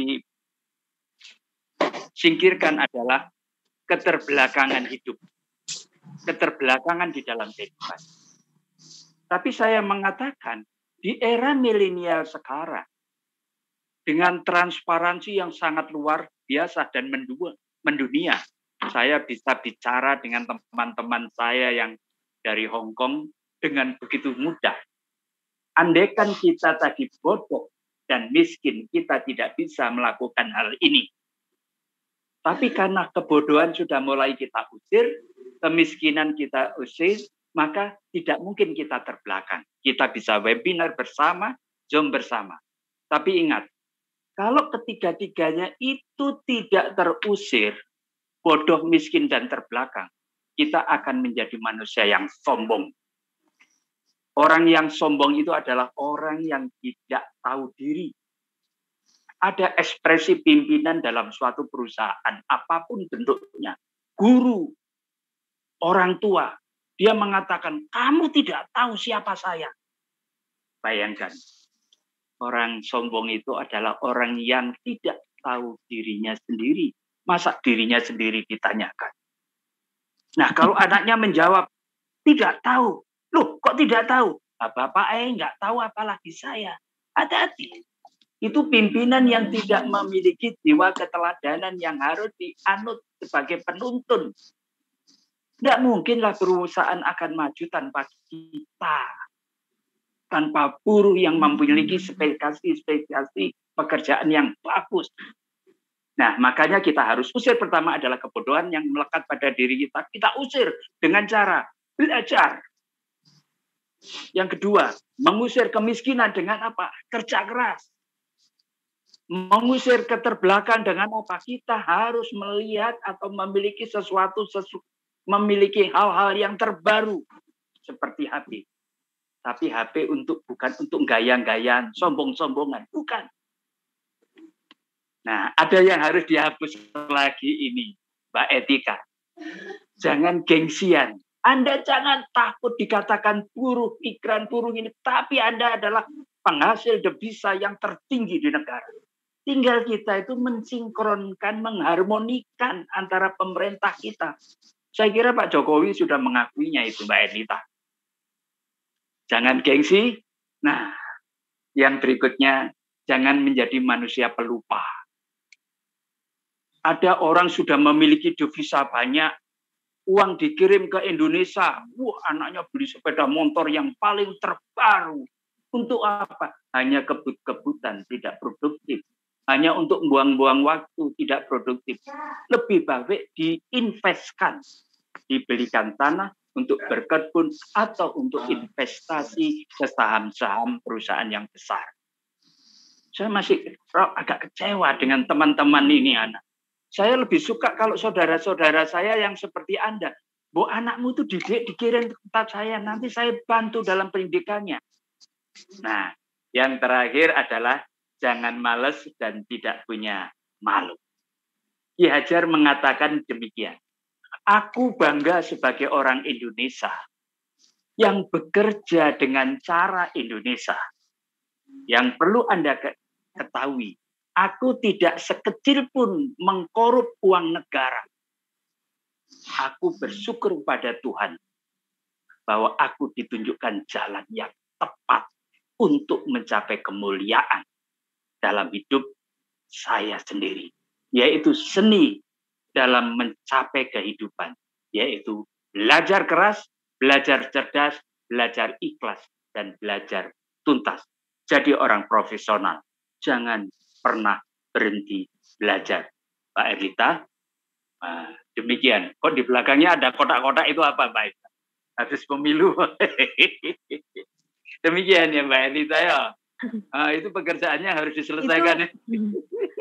disingkirkan adalah keterbelakangan hidup. Keterbelakangan di dalam kehidupan. Tapi saya mengatakan, di era milenial sekarang, dengan transparansi yang sangat luar biasa dan mendunia, saya bisa bicara dengan teman-teman saya yang dari Hong Kong dengan begitu mudah. Andaikan kita tadi bodoh dan miskin, kita tidak bisa melakukan hal ini. Tapi karena kebodohan sudah mulai kita usir, kemiskinan kita usir, maka tidak mungkin kita terbelakang. Kita bisa webinar bersama, Zoom bersama. Tapi ingat, kalau ketiga-tiganya itu tidak terusir, bodoh, miskin, dan terbelakang, kita akan menjadi manusia yang sombong. Orang yang sombong itu adalah orang yang tidak tahu diri. Ada ekspresi pimpinan dalam suatu perusahaan, apapun bentuknya. Guru, orang tua, dia mengatakan, kamu tidak tahu siapa saya. Bayangkan, orang sombong itu adalah orang yang tidak tahu dirinya sendiri. Masa dirinya sendiri ditanyakan? Nah, kalau anaknya menjawab, tidak tahu. Loh, kok tidak tahu? Nah, Bapak eh nggak tahu apalagi saya. Hati-hati. Itu pimpinan yang tidak memiliki jiwa keteladanan yang harus dianut sebagai penuntun. Tidak mungkinlah perusahaan akan maju tanpa kita. Tanpa buruh yang memiliki spesialisasi pekerjaan yang bagus. Nah, makanya kita harus usir. Pertama adalah kebodohan yang melekat pada diri kita. Kita usir dengan cara belajar. Yang kedua, mengusir kemiskinan dengan apa? Kerja keras. Mengusir keterbelakangan dengan apa? Kita harus melihat atau memiliki sesuatu, sesu, memiliki hal-hal yang terbaru. Seperti H P. Tapi H P untuk bukan untuk gayang-gayang, sombong-sombongan. Bukan. Nah, ada yang harus dihapus lagi ini, Mbak Etika. Jangan gengsian. Anda jangan takut dikatakan buruh, migran buruh ini. Tapi Anda adalah penghasil devisa yang tertinggi di negara. Tinggal kita itu mensinkronkan, mengharmonikan antara pemerintah kita. Saya kira Pak Jokowi sudah mengakuinya itu, Mbak Edita. Jangan gengsi, Nah, yang berikutnya, jangan menjadi manusia pelupa. Ada orang sudah memiliki devisa banyak, uang dikirim ke Indonesia, wah anaknya beli sepeda motor yang paling terbaru. Untuk apa? Hanya kebut-kebutan, tidak produktif. Hanya untuk buang-buang waktu, tidak produktif. Lebih baik diinvestkan, dibelikan tanah untuk berkebun atau untuk investasi ke saham-saham perusahaan yang besar. Saya masih agak kecewa dengan teman-teman ini, anak. Saya lebih suka kalau saudara-saudara saya yang seperti Anda. Bu, anakmu itu didik, dikirim ke tempat saya, nanti saya bantu dalam pendidikannya. Nah, yang terakhir adalah jangan malas dan tidak punya malu. Ki Hajar mengatakan demikian. Aku bangga sebagai orang Indonesia yang bekerja dengan cara Indonesia. Yang perlu Anda ketahui, aku tidak sekecil pun mengkorup uang negara. Aku bersyukur pada Tuhan bahwa aku ditunjukkan jalan yang tepat untuk mencapai kemuliaan dalam hidup saya sendiri, yaitu seni dalam mencapai kehidupan, yaitu belajar keras, belajar cerdas, belajar ikhlas, dan belajar tuntas. Jadi orang profesional, jangan pernah berhenti belajar. Pak Erlita, nah, demikian. Kok di belakangnya ada kotak-kotak itu apa, Mbak Erlita? Habis pemilu. Demikian ya Mbak Erlita ya. Nah, itu pekerjaannya harus diselesaikan. Itu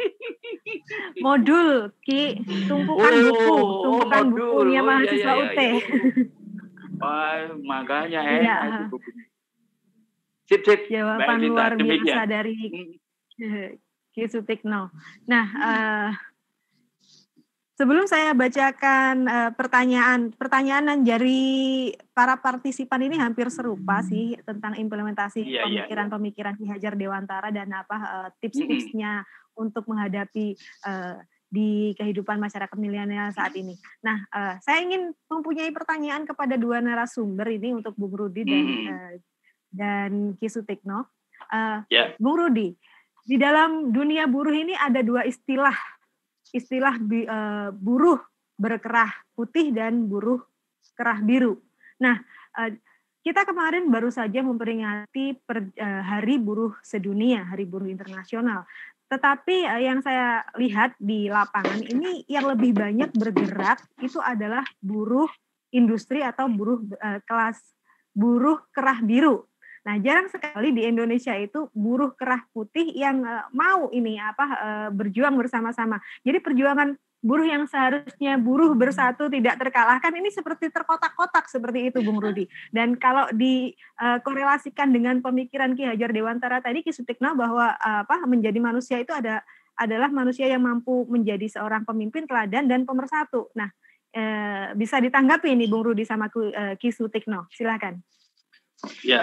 modul, Ki, tumpukan oh, buku, tumpukan modul. bukunya mahasiswa oh, iya, iya, U T. Iya. Wah, makanya enak ya. itu bukunya. Sip, sip. Jawaban Mbak luar Erlita, biasa dari Ki Sutikno. Nah, uh, sebelum saya bacakan uh, pertanyaan, pertanyaan dari para partisipan ini hampir serupa sih tentang implementasi iya, pemikiran-pemikiran Ki Hajar Dewantara dan apa uh, tips-tipsnya mm-hmm. untuk menghadapi uh, di kehidupan masyarakat milenial saat ini. Nah, uh, saya ingin mempunyai pertanyaan kepada dua narasumber ini untuk Bung Rudi dan mm-hmm. uh, dan Ki Sutikno. Uh, yeah. Bung Rudi, di dalam dunia buruh ini ada dua istilah. Istilah uh, buruh berkerah putih dan buruh kerah biru. Nah, uh, kita kemarin baru saja memperingati per, uh, Hari Buruh Sedunia, Hari Buruh Internasional. Tetapi uh, yang saya lihat di lapangan ini yang lebih banyak bergerak itu adalah buruh industri atau buruh uh, kelas buruh kerah biru. Nah, jarang sekali di Indonesia itu buruh kerah putih yang uh, mau ini apa uh, berjuang bersama-sama. Jadi perjuangan buruh yang seharusnya buruh bersatu tidak terkalahkan ini seperti terkotak-kotak seperti itu, Bung Rudi. Dan kalau dikorelasikan uh, dengan pemikiran Ki Hajar Dewantara tadi, Ki Sutikno, bahwa uh, apa menjadi manusia itu ada adalah manusia yang mampu menjadi seorang pemimpin teladan dan pemersatu. Nah, uh, bisa ditanggapi ini Bung Rudi sama uh, Ki Sutikno. Silakan. Ya.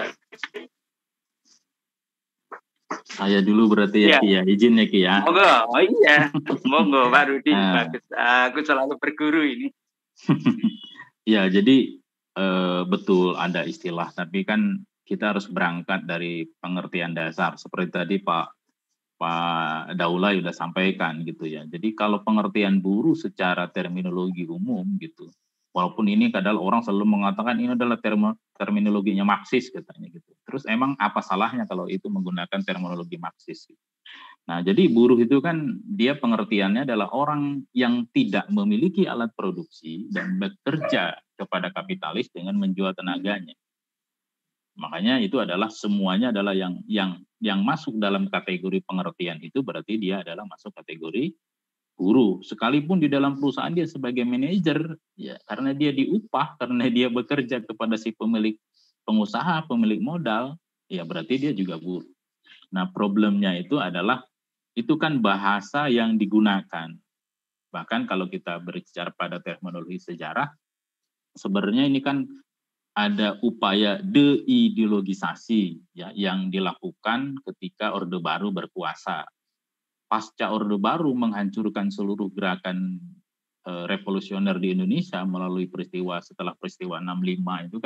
Saya dulu berarti ya, ya. Ki ya, izin ya Ki ya. Monggo, oh iya, monggo Pak Rudi, nah. Bagus. Aku selalu berguru ini. Ya, jadi eh, betul ada istilah, tapi kan kita harus berangkat dari pengertian dasar. Seperti tadi Pak Pak Daulay sudah sampaikan gitu ya. Jadi kalau pengertian buruh secara terminologi umum gitu. Walaupun ini kadang orang selalu mengatakan ini adalah term, terminologinya Marxis katanya gitu. Terus emang apa salahnya kalau itu menggunakan terminologi Marxis? Nah, jadi buruh itu kan dia pengertiannya adalah orang yang tidak memiliki alat produksi dan bekerja kepada kapitalis dengan menjual tenaganya. Makanya itu adalah semuanya adalah yang yang yang masuk dalam kategori pengertian itu berarti dia adalah masuk kategori buruh, sekalipun di dalam perusahaan dia sebagai manajer, ya karena dia diupah, karena dia bekerja kepada si pemilik pengusaha, pemilik modal, ya berarti dia juga buruh. Nah problemnya itu adalah, itu kan bahasa yang digunakan. Bahkan kalau kita berbicara pada terminologi sejarah, sebenarnya ini kan ada upaya deideologisasi ya, yang dilakukan ketika Orde Baru berkuasa. Pasca Orde Baru menghancurkan seluruh gerakan e, revolusioner di Indonesia melalui peristiwa setelah peristiwa enam puluh lima itu kan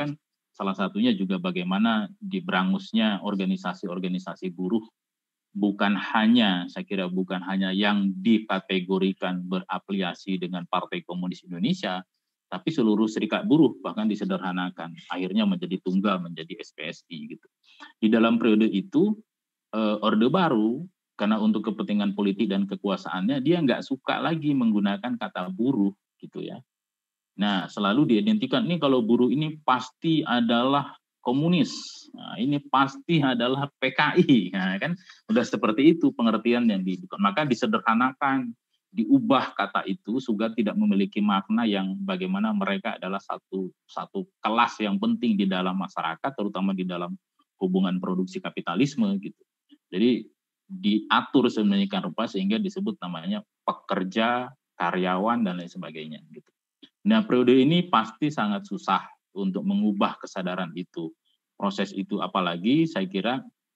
Salah satunya juga bagaimana diberangusnya organisasi-organisasi buruh, bukan hanya, saya kira bukan hanya yang dikategorikan berafiliasi dengan Partai Komunis Indonesia, tapi seluruh serikat buruh bahkan disederhanakan, akhirnya menjadi tunggal, menjadi S P S I gitu. Di dalam periode itu eh, Orde Baru, karena untuk kepentingan politik dan kekuasaannya, dia nggak suka lagi menggunakan kata buruh gitu ya. Nah, selalu diidentikan nih kalau buruh ini pasti adalah komunis, nah, ini pasti adalah P K I, nah, kan udah seperti itu pengertian yang dibuat. Maka disederhanakan, diubah kata itu sehingga tidak memiliki makna yang bagaimana mereka adalah satu satu kelas yang penting di dalam masyarakat, terutama di dalam hubungan produksi kapitalisme gitu. Jadi diatur sedemikian rupa sehingga disebut namanya pekerja, karyawan dan lain sebagainya gitu. Nah, periode ini pasti sangat susah untuk mengubah kesadaran itu. Proses itu apalagi saya kira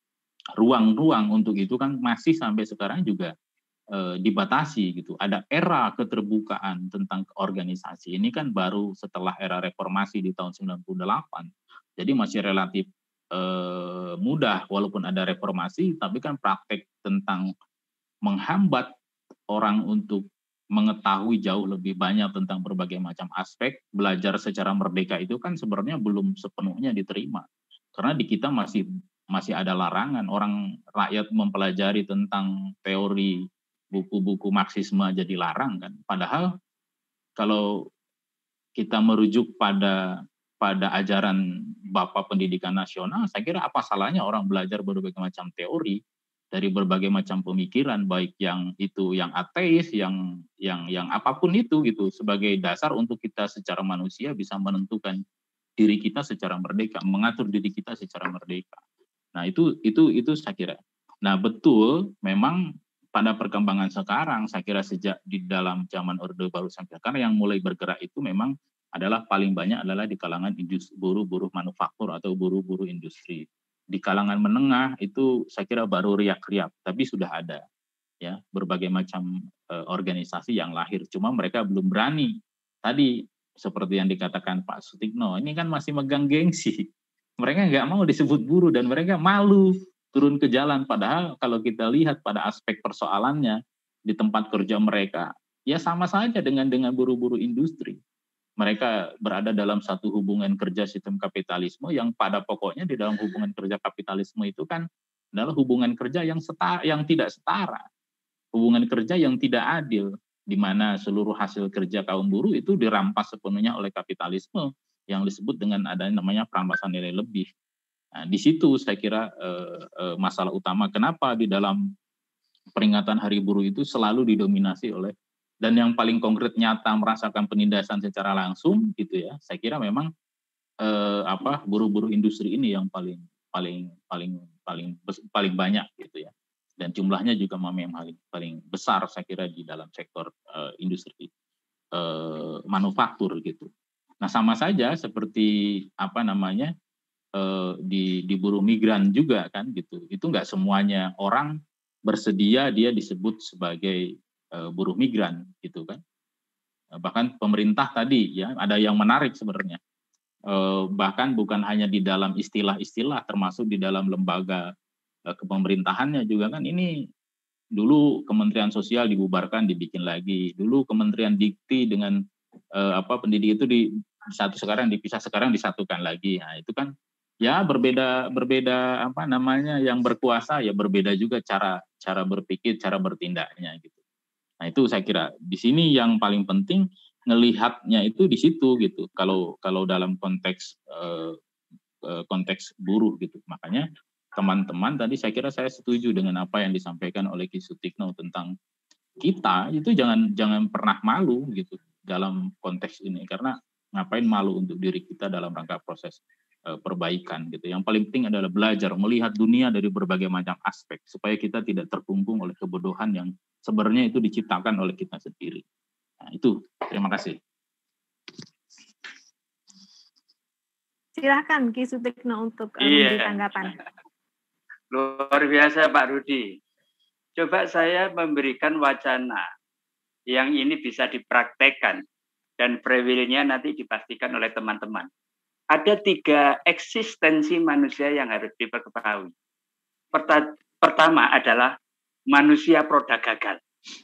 ruang-ruang untuk itu kan masih sampai sekarang juga e, dibatasi gitu. Ada era keterbukaan tentang organisasi ini kan baru setelah era reformasi di tahun sembilan puluh delapan. Jadi masih relatif e, mudah walaupun ada reformasi, tapi kan praktek tentang menghambat orang untuk mengetahui jauh lebih banyak tentang berbagai macam aspek, belajar secara merdeka itu kan sebenarnya belum sepenuhnya diterima. Karena di kita masih masih ada larangan, orang rakyat mempelajari tentang teori buku-buku Marxisme aja dilarang kan. Padahal kalau kita merujuk pada pada ajaran Bapak Pendidikan Nasional, saya kira apa salahnya orang belajar berbagai macam teori dari berbagai macam pemikiran, baik yang itu yang ateis, yang yang yang apapun itu gitu, sebagai dasar untuk kita secara manusia bisa menentukan diri kita secara merdeka, mengatur diri kita secara merdeka. Nah, itu itu itu saya kira. Nah, betul memang pada perkembangan sekarang saya kira sejak di dalam zaman Orde Baru sampai sekarang yang mulai bergerak itu memang adalah paling banyak adalah di kalangan industri, buruh-buruh manufaktur atau buruh-buruh industri. Di kalangan menengah itu saya kira baru riak-riak, tapi sudah ada ya berbagai macam e, organisasi yang lahir. Cuma mereka belum berani. Tadi seperti yang dikatakan Pak Sutikno, ini kan masih megang gengsi. Mereka nggak mau disebut buruh dan mereka malu turun ke jalan. Padahal kalau kita lihat pada aspek persoalannya di tempat kerja mereka, ya sama saja dengan dengan buruh-buruh industri. Mereka berada dalam satu hubungan kerja sistem kapitalisme yang pada pokoknya di dalam hubungan kerja kapitalisme itu kan adalah hubungan kerja yang setara, yang tidak setara, hubungan kerja yang tidak adil, di mana seluruh hasil kerja kaum buruh itu dirampas sepenuhnya oleh kapitalisme yang disebut dengan adanya namanya perampasan nilai lebih. Nah, di situ saya kira eh, eh, masalah utama kenapa di dalam peringatan Hari Buruh itu selalu didominasi oleh dan yang paling konkret nyata merasakan penindasan secara langsung gitu ya, saya kira memang eh, apa buruh-buruh industri ini yang paling paling paling paling paling banyak gitu ya, dan jumlahnya juga memang paling paling besar saya kira di dalam sektor eh, industri eh, manufaktur gitu. Nah, sama saja seperti apa namanya eh, di di buruh migran juga kan gitu, itu nggak semuanya orang bersedia dia disebut sebagai buruh migran gitu kan. Bahkan pemerintah tadi ya ada yang menarik sebenarnya. Bahkan bukan hanya di dalam istilah-istilah termasuk di dalam lembaga kepemerintahannya juga kan, ini dulu Kementerian Sosial dibubarkan dibikin lagi. Dulu Kementerian Dikti dengan apa pendidik itu di satu sekarang dipisah, sekarang disatukan lagi. Nah, itu kan ya berbeda berbeda apa namanya yang berkuasa ya berbeda juga cara cara berpikir, cara bertindaknya gitu. Nah, itu saya kira di sini yang paling penting ngelihatnya itu di situ gitu. Kalau kalau dalam konteks eh, konteks buruh gitu. Makanya teman-teman tadi saya kira saya setuju dengan apa yang disampaikan oleh Ki Sutikno tentang kita itu jangan jangan pernah malu gitu dalam konteks ini, karena ngapain malu untuk diri kita dalam rangka proses eh, perbaikan gitu. Yang paling penting adalah belajar melihat dunia dari berbagai macam aspek supaya kita tidak terkungkung oleh kebodohan yang sebenarnya itu diciptakan oleh kita sendiri. Nah, itu. Terima kasih. Silahkan Ki Sutikno untuk iya. memberi tanggapan. Luar biasa Pak Rudi. Coba saya memberikan wacana yang ini bisa dipraktekkan dan free will-nya nanti dipastikan oleh teman-teman. ada tiga eksistensi manusia yang harus diperketahui. Pertama adalah manusia produk gagal.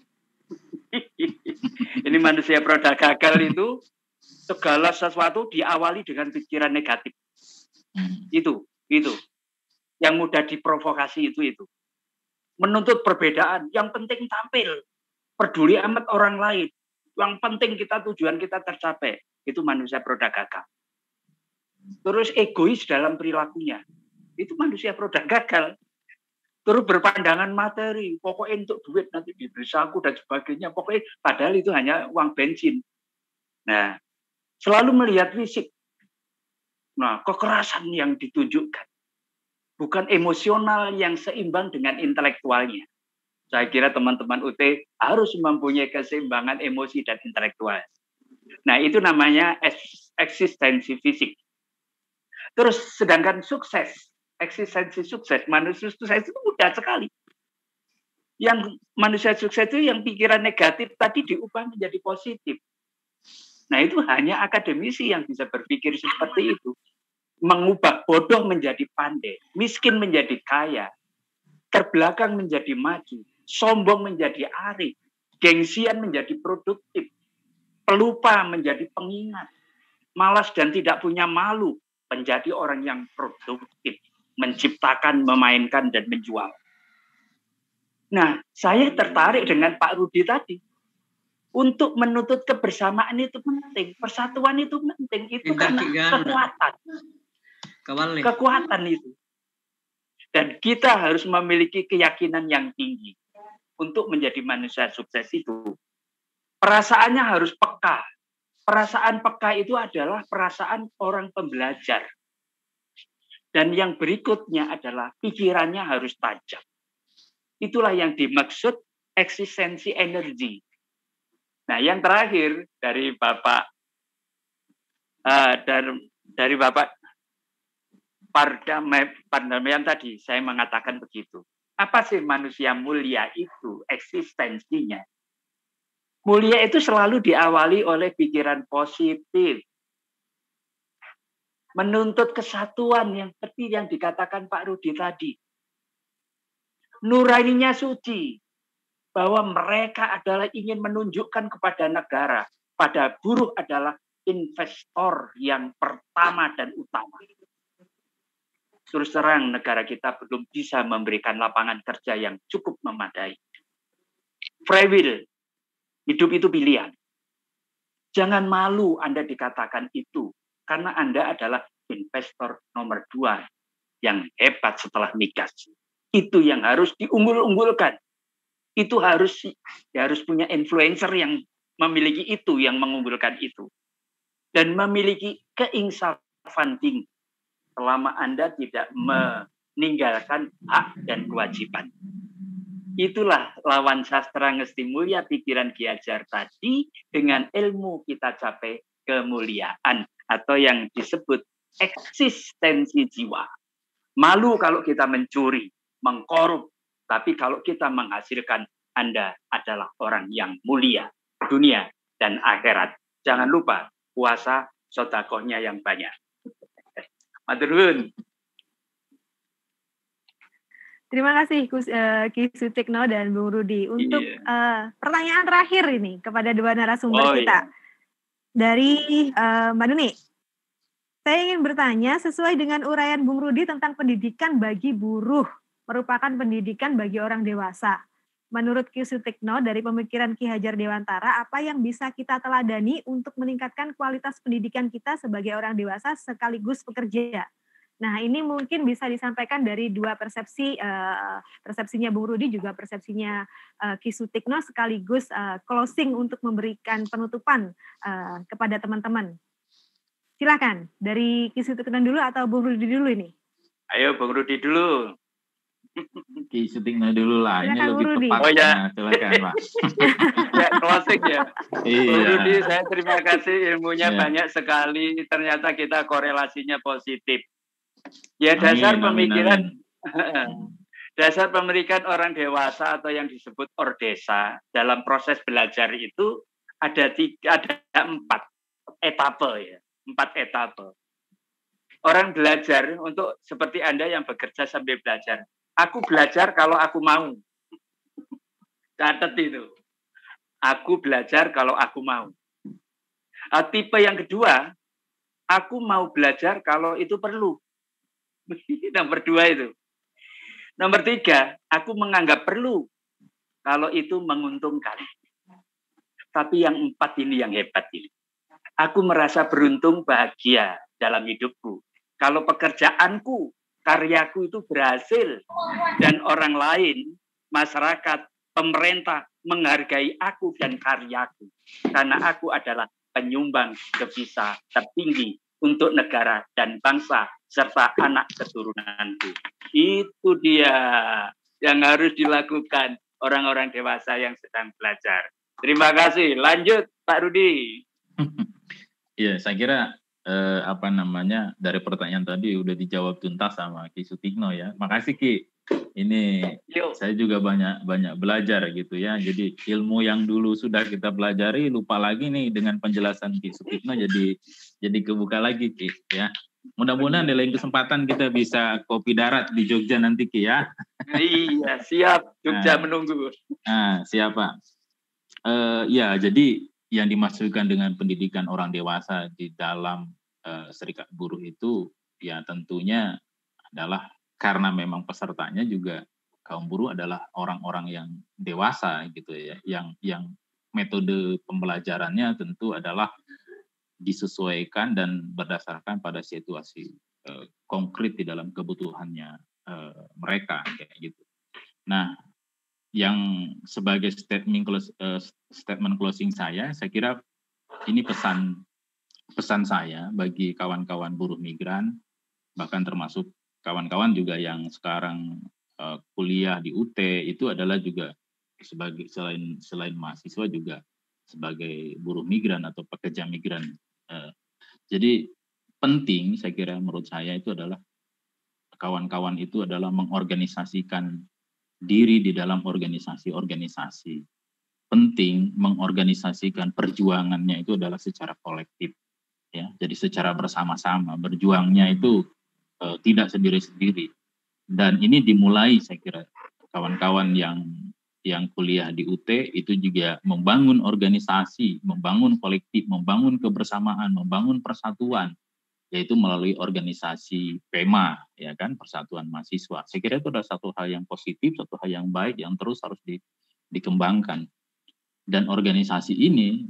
Ini manusia produk gagal itu segala sesuatu diawali dengan pikiran negatif. Itu, itu. Yang mudah diprovokasi itu itu. Menuntut perbedaan, yang penting tampil. Peduli amat orang lain. Yang penting kita tujuan kita tercapai. Itu manusia produk gagal. Terus egois dalam perilakunya. Itu manusia produk gagal. Terus berpandangan materi, pokoknya untuk duit nanti diberi saku dan sebagainya. Pokoknya padahal itu hanya uang bensin. Nah, selalu melihat fisik. Nah, kekerasan yang ditunjukkan. Bukan emosional yang seimbang dengan intelektualnya. Saya kira teman-teman U T harus mempunyai keseimbangan emosi dan intelektual. Nah, itu namanya eksistensi fisik. Terus sedangkan sukses, eksistensi sukses, manusia sukses itu mudah sekali. Yang manusia sukses itu yang pikiran negatif tadi diubah menjadi positif. Nah, itu hanya akademisi yang bisa berpikir seperti itu. Mengubah bodoh menjadi pandai, miskin menjadi kaya, terbelakang menjadi maju, sombong menjadi arif, gengsian menjadi produktif, pelupa menjadi pengingat, malas dan tidak punya malu menjadi orang yang produktif, menciptakan, memainkan, dan menjual. Nah, saya tertarik dengan Pak Rudi tadi. Untuk menuntut kebersamaan itu penting, persatuan itu penting, itu karena kekuatan. Kekuatan itu. Dan kita harus memiliki keyakinan yang tinggi untuk menjadi manusia sukses itu. Perasaannya harus peka. Perasaan peka itu adalah perasaan orang pembelajar. Dan yang berikutnya adalah pikirannya harus tajam. Itulah yang dimaksud eksistensi energi. Nah, yang terakhir dari Bapak uh, dari, dari Bapak Pardamaian tadi, saya mengatakan begitu. Apa sih manusia mulia itu eksistensinya? Mulia itu selalu diawali oleh pikiran positif. Menuntut kesatuan yang seperti yang dikatakan Pak Rudi tadi. Nuraninya suci. Bahwa mereka adalah ingin menunjukkan kepada negara. Pada buruh adalah investor yang pertama dan utama. Terus terang negara kita belum bisa memberikan lapangan kerja yang cukup memadai. Free will. Hidup itu pilihan. Jangan malu Anda dikatakan itu. Karena Anda adalah investor nomor dua yang hebat setelah migas. Itu yang harus diunggul-unggulkan. Itu harus ya harus punya influencer yang memiliki itu, yang mengunggulkan itu. Dan memiliki keinsafan tinggi. Selama Anda tidak meninggalkan hak dan kewajiban. Itulah lawan sastra ngesti mulia pikiran Ki Hajar tadi, dengan ilmu kita capai kemuliaan atau yang disebut eksistensi jiwa. Malu kalau kita mencuri, mengkorup, tapi kalau kita menghasilkan, Anda adalah orang yang mulia dunia dan akhirat. Jangan lupa puasa sedekahnya yang banyak. Matur nuwun. Terima kasih Ki Sutikno dan Bung Rudi untuk yeah. uh, pertanyaan terakhir ini kepada dua narasumber oh, kita. Iya. Dari uh, Mbak Nuni. Saya ingin bertanya sesuai dengan uraian Bung Rudi tentang pendidikan bagi buruh merupakan pendidikan bagi orang dewasa. Menurut Ki Sutikno dari pemikiran Ki Hajar Dewantara, apa yang bisa kita teladani untuk meningkatkan kualitas pendidikan kita sebagai orang dewasa sekaligus pekerja? Nah, ini mungkin bisa disampaikan dari dua persepsi, uh, persepsinya Bung Rudi juga persepsinya uh, Ki Sutikno sekaligus uh, closing untuk memberikan penutupan uh, kepada teman-teman. Silakan, dari Ki Sutikno dulu atau Bung Rudi dulu ini? Ayo Bung Rudi dulu. Ki Sutikno dulu lah, ini lebih tepat. Oh ya, silakan Pak. Ya, closing ya. Iya. Bung Rudi, saya terima kasih, ilmunya yeah. banyak sekali. Ternyata kita korelasinya positif. Ya, dasar amin, pemikiran, amin, amin. dasar pemikiran orang dewasa atau yang disebut ordesa dalam proses belajar itu ada tiga, ada empat etape ya, empat etape. Orang belajar untuk seperti Anda yang bekerja sambil belajar. Aku belajar kalau aku mau. Catat itu. Aku belajar kalau aku mau. Nah, tipe yang kedua, aku mau belajar kalau itu perlu. Nomor dua itu. Nomor tiga, aku menganggap perlu kalau itu menguntungkan. Tapi yang empat ini yang hebat ini. Aku merasa beruntung, bahagia dalam hidupku. Kalau pekerjaanku, karyaku itu berhasil. Dan orang lain, masyarakat, pemerintah menghargai aku dan karyaku. Karena aku adalah penyumbang devisa tertinggi untuk negara dan bangsa serta anak keturunanku. Itu dia yang harus dilakukan orang-orang dewasa yang sedang belajar. Terima kasih. Lanjut, Pak Rudi. Iya, saya kira eh, apa namanya dari pertanyaan tadi udah dijawab tuntas sama Ki Sutikno ya. Makasih Ki. Ini Yuk. saya juga banyak banyak belajar gitu ya. Jadi ilmu yang dulu sudah kita pelajari lupa lagi nih dengan penjelasan Ki Sutikno jadi jadi kebuka lagi Ki ya. Mudah-mudahan di lain kesempatan kita bisa kopi darat di Jogja nanti Ki ya. Iya, siap. Jogja Nah. menunggu. Nah, siapa? Uh, ya, jadi yang dimaksudkan dengan pendidikan orang dewasa di dalam uh, serikat buruh itu ya tentunya adalah karena memang pesertanya juga kaum buruh adalah orang-orang yang dewasa gitu ya, yang yang metode pembelajarannya tentu adalah disesuaikan dan berdasarkan pada situasi uh, konkret di dalam kebutuhannya uh, mereka kayak gitu. Nah, yang sebagai statement close, uh, statement closing saya, saya kira ini pesan pesan saya bagi kawan-kawan buruh migran, bahkan termasuk kawan-kawan juga yang sekarang uh, kuliah di U T itu adalah juga sebagai selain selain mahasiswa juga sebagai buruh migran atau pekerja migran. Uh, jadi penting saya kira menurut saya itu adalah kawan-kawan itu adalah mengorganisasikan diri di dalam organisasi-organisasi. Penting mengorganisasikan perjuangannya itu adalah secara kolektif, ya. Jadi secara bersama-sama berjuangnya itu eh, tidak sendiri-sendiri. Dan ini dimulai saya kira kawan-kawan yang yang kuliah di U T itu juga membangun organisasi, membangun kolektif, membangun kebersamaan, membangun persatuan, yaitu melalui organisasi P E M A, ya kan, Persatuan Mahasiswa. Saya kira itu adalah satu hal yang positif, satu hal yang baik yang terus harus di, dikembangkan. Dan organisasi ini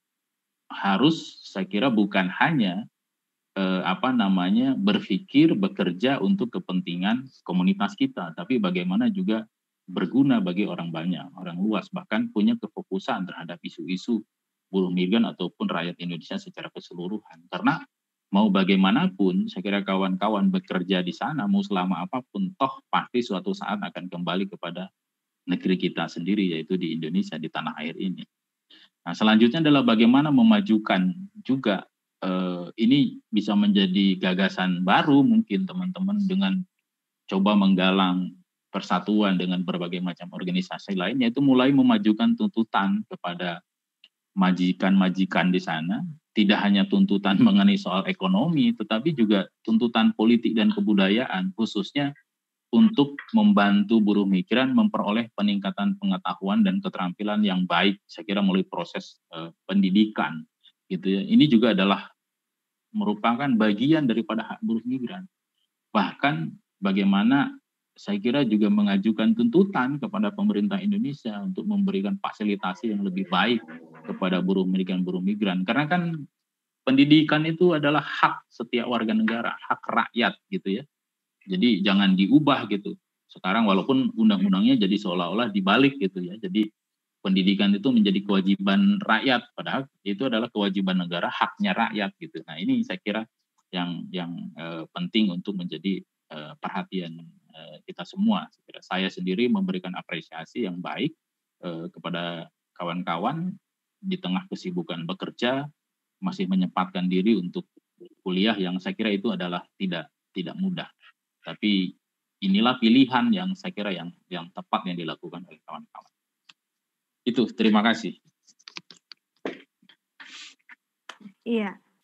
harus, saya kira bukan hanya eh, apa namanya berpikir bekerja untuk kepentingan komunitas kita, tapi bagaimana juga berguna bagi orang banyak, orang luas, bahkan punya kefokusan terhadap isu-isu buruh migran ataupun rakyat Indonesia secara keseluruhan. Karena mau bagaimanapun, saya kira kawan-kawan bekerja di sana, mau selama apapun, toh pasti suatu saat akan kembali kepada negeri kita sendiri, yaitu di Indonesia, di tanah air ini. Nah, selanjutnya adalah bagaimana memajukan juga, eh, ini bisa menjadi gagasan baru mungkin teman-teman dengan coba menggalang persatuan dengan berbagai macam organisasi lainnya, itu mulai memajukan tuntutan kepada majikan-majikan di sana, tidak hanya tuntutan mengenai soal ekonomi, tetapi juga tuntutan politik dan kebudayaan, khususnya untuk membantu buruh migran memperoleh peningkatan pengetahuan dan keterampilan yang baik, saya kira melalui proses uh, pendidikan, gitu ya. Ini juga adalah merupakan bagian daripada hak buruh migran. Bahkan bagaimana saya kira juga mengajukan tuntutan kepada pemerintah Indonesia untuk memberikan fasilitasi yang lebih baik kepada buruh migran-buruh migran. Karena kan pendidikan itu adalah hak setiap warga negara, hak rakyat gitu ya. Jadi jangan diubah gitu. Sekarang walaupun undang-undangnya jadi seolah-olah dibalik gitu ya. Jadi pendidikan itu menjadi kewajiban rakyat, padahal itu adalah kewajiban negara, haknya rakyat gitu. Nah ini saya kira yang yang eh, penting untuk menjadi eh, perhatian eh, kita semua. Saya kira saya sendiri memberikan apresiasi yang baik eh, kepada kawan-kawan di tengah kesibukan bekerja, masih menyempatkan diri untuk kuliah yang saya kira itu adalah tidak tidak mudah. Tapi inilah pilihan yang saya kira yang yang tepat yang dilakukan oleh kawan-kawan. Itu, terima kasih. Iya,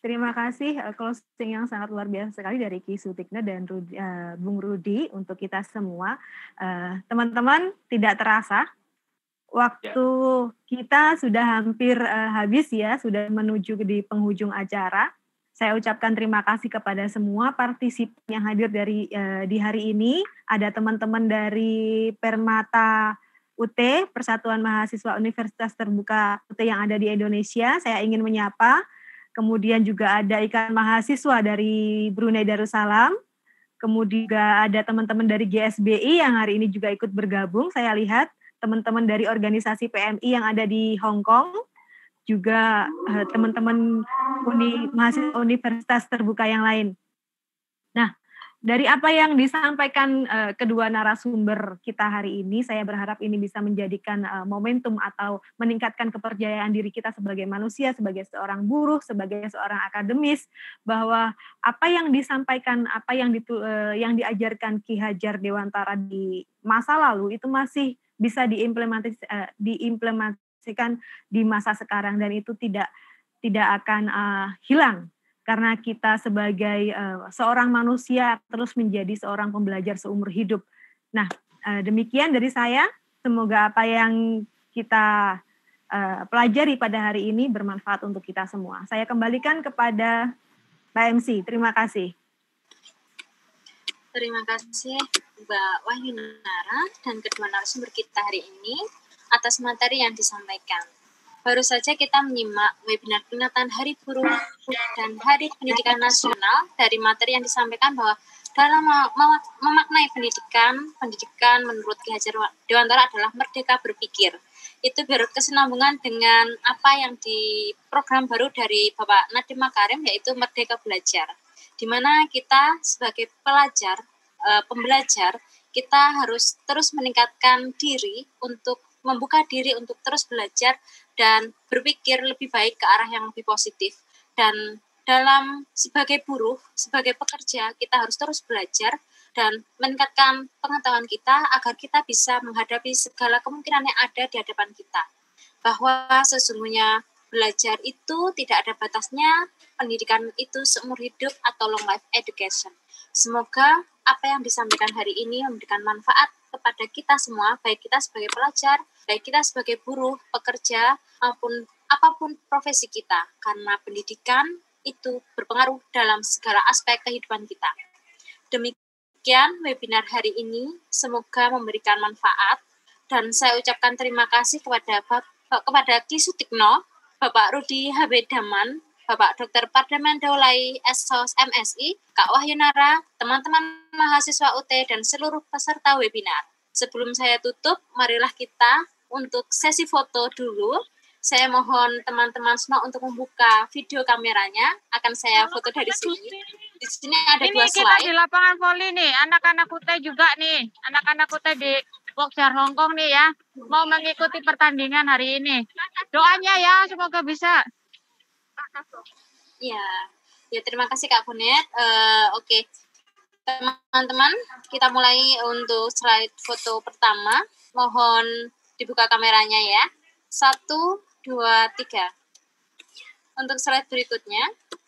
Terima kasih uh, closing yang sangat luar biasa sekali dari Ki Sutikna dan Rudi, uh, Bung Rudi untuk kita semua. Uh, teman-teman, tidak terasa waktu kita sudah hampir uh, habis ya, sudah menuju di penghujung acara. Saya ucapkan terima kasih kepada semua partisipan yang hadir dari uh, di hari ini. Ada teman-teman dari Permata U T, Persatuan Mahasiswa Universitas Terbuka U T yang ada di Indonesia. Saya ingin menyapa. Kemudian juga ada Ikatan Mahasiswa dari Brunei Darussalam. Kemudian juga ada teman-teman dari G S B I yang hari ini juga ikut bergabung. Saya lihat teman-teman dari organisasi P M I yang ada di Hong Kong. Juga uh, teman-teman uni, mahasiswa Universitas Terbuka yang lain. Nah, dari apa yang disampaikan uh, kedua narasumber kita hari ini, saya berharap ini bisa menjadikan uh, momentum atau meningkatkan kepercayaan diri kita sebagai manusia, sebagai seorang buruh, sebagai seorang akademis, bahwa apa yang disampaikan, apa yang ditu, uh, yang diajarkan Ki Hajar Dewantara di masa lalu itu masih bisa diimplementas, uh, diimplementasikan di masa sekarang, dan itu tidak tidak akan uh, hilang. Karena kita sebagai uh, seorang manusia terus menjadi seorang pembelajar seumur hidup. Nah, uh, demikian dari saya. Semoga apa yang kita uh, pelajari pada hari ini bermanfaat untuk kita semua. Saya kembalikan kepada Mbak M C. Terima kasih. Terima kasih Mbak Wahyunara dan kedua narasumber kita hari ini atas materi yang disampaikan. Baru saja kita menyimak webinar peringatan Hari Buruh dan Hari Pendidikan Nasional dari materi yang disampaikan bahwa dalam memaknai pendidikan, pendidikan menurut Ki Hajar Dewantara adalah merdeka berpikir. Itu berkesinambungan dengan apa yang di program baru dari Bapak Nadiem Makarim, yaitu Merdeka Belajar. Di mana kita sebagai pelajar, e, pembelajar, kita harus terus meningkatkan diri untuk membuka diri untuk terus belajar dan berpikir lebih baik ke arah yang lebih positif. Dan dalam sebagai buruh, sebagai pekerja, kita harus terus belajar dan meningkatkan pengetahuan kita agar kita bisa menghadapi segala kemungkinan yang ada di hadapan kita. Bahwa sesungguhnya belajar itu tidak ada batasnya, pendidikan itu seumur hidup atau long life education. Semoga apa yang disampaikan hari ini memberikan manfaat kepada kita semua, baik kita sebagai pelajar, baik kita sebagai buruh, pekerja, maupun apapun profesi kita, karena pendidikan itu berpengaruh dalam segala aspek kehidupan kita. Demikian webinar hari ini, semoga memberikan manfaat, dan saya ucapkan terima kasih kepada kepada Ki Sutikno, Bapak Rudi H B Daman, Bapak Doktor Pardeman Daulay S O S M S I, Kak Wahyunara, teman-teman mahasiswa U T, dan seluruh peserta webinar. Sebelum saya tutup, marilah kita untuk sesi foto dulu. Saya mohon teman-teman semua untuk membuka video kameranya. Akan saya foto dari sini. Di sini ada ini dua kita slide. Di lapangan voli nih, anak-anak U T juga nih. Anak-anak U T di Boxer Hong Kong nih ya. Mau mengikuti pertandingan hari ini. Doanya ya, semoga bisa. Ya, ya terima kasih Kak Punet. Uh, Oke, okay. Teman-teman, kita mulai untuk slide foto pertama. Mohon dibuka kameranya ya. Satu, dua, tiga. Untuk slide berikutnya,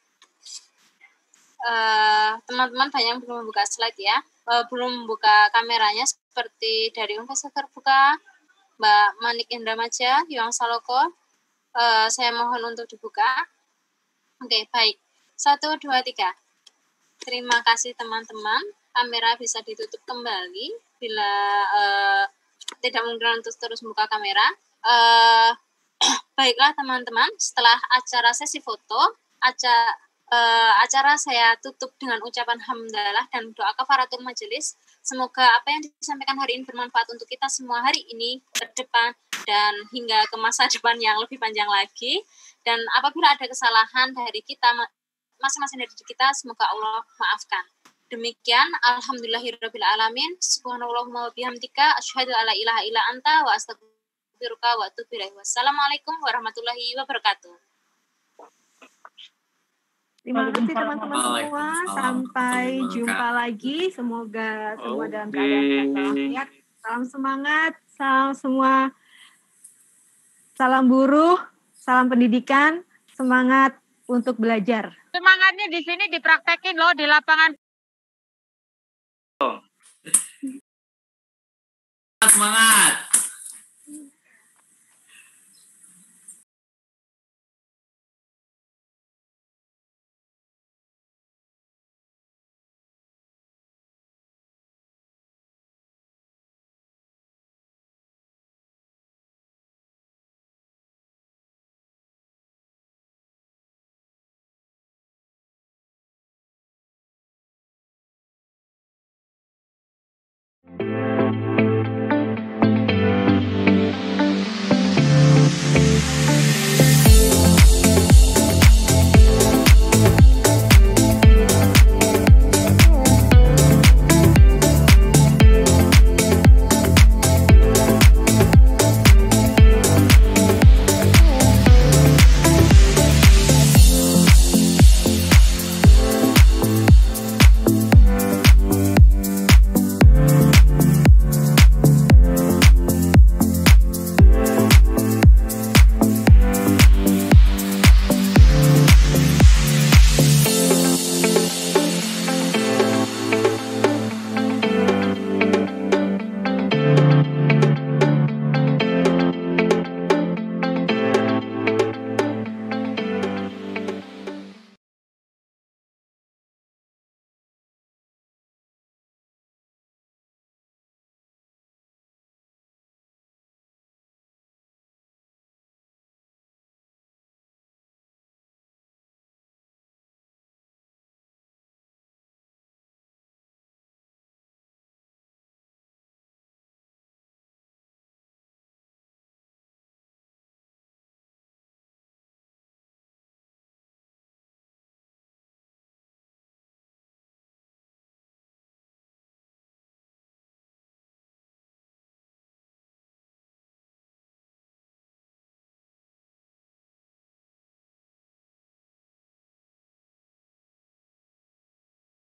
uh, teman-teman banyak yang belum membuka slide ya. Uh, belum membuka kameranya seperti dari Universitas Terbuka, Mbak Manik Indramaja, Yuang Saloko. Uh, saya mohon untuk dibuka. Oke, okay, baik. Satu, dua, tiga. Terima kasih teman-teman. Kamera bisa ditutup kembali bila uh, tidak mungkin untuk terus membuka kamera. Uh, baiklah teman-teman, setelah acara sesi foto, acara, uh, acara saya tutup dengan ucapan hamdalah dan doa kafaratul majelis. Semoga apa yang disampaikan hari ini bermanfaat untuk kita semua hari ini, ke depan, dan hingga ke masa depan yang lebih panjang lagi. Dan apabila ada kesalahan dari kita, masing-masing dari kita, semoga Allah maafkan. Demikian, alhamdulillahirabbil alamin. Subhanallahumma wa bihamdika, asyhadu alla ilaha illa anta wa astaghfiruka wa atubu ilaik. Wassalamualaikum warahmatullahi wabarakatuh. Terima kasih teman-teman semua. Sampai jumpa lagi. Semoga semua dalam keadaan sehat. Salam semangat, salam semua. Salam buruh, salam pendidikan, semangat untuk belajar. Semangatnya di sini dipraktekin loh di lapangan. Semangat.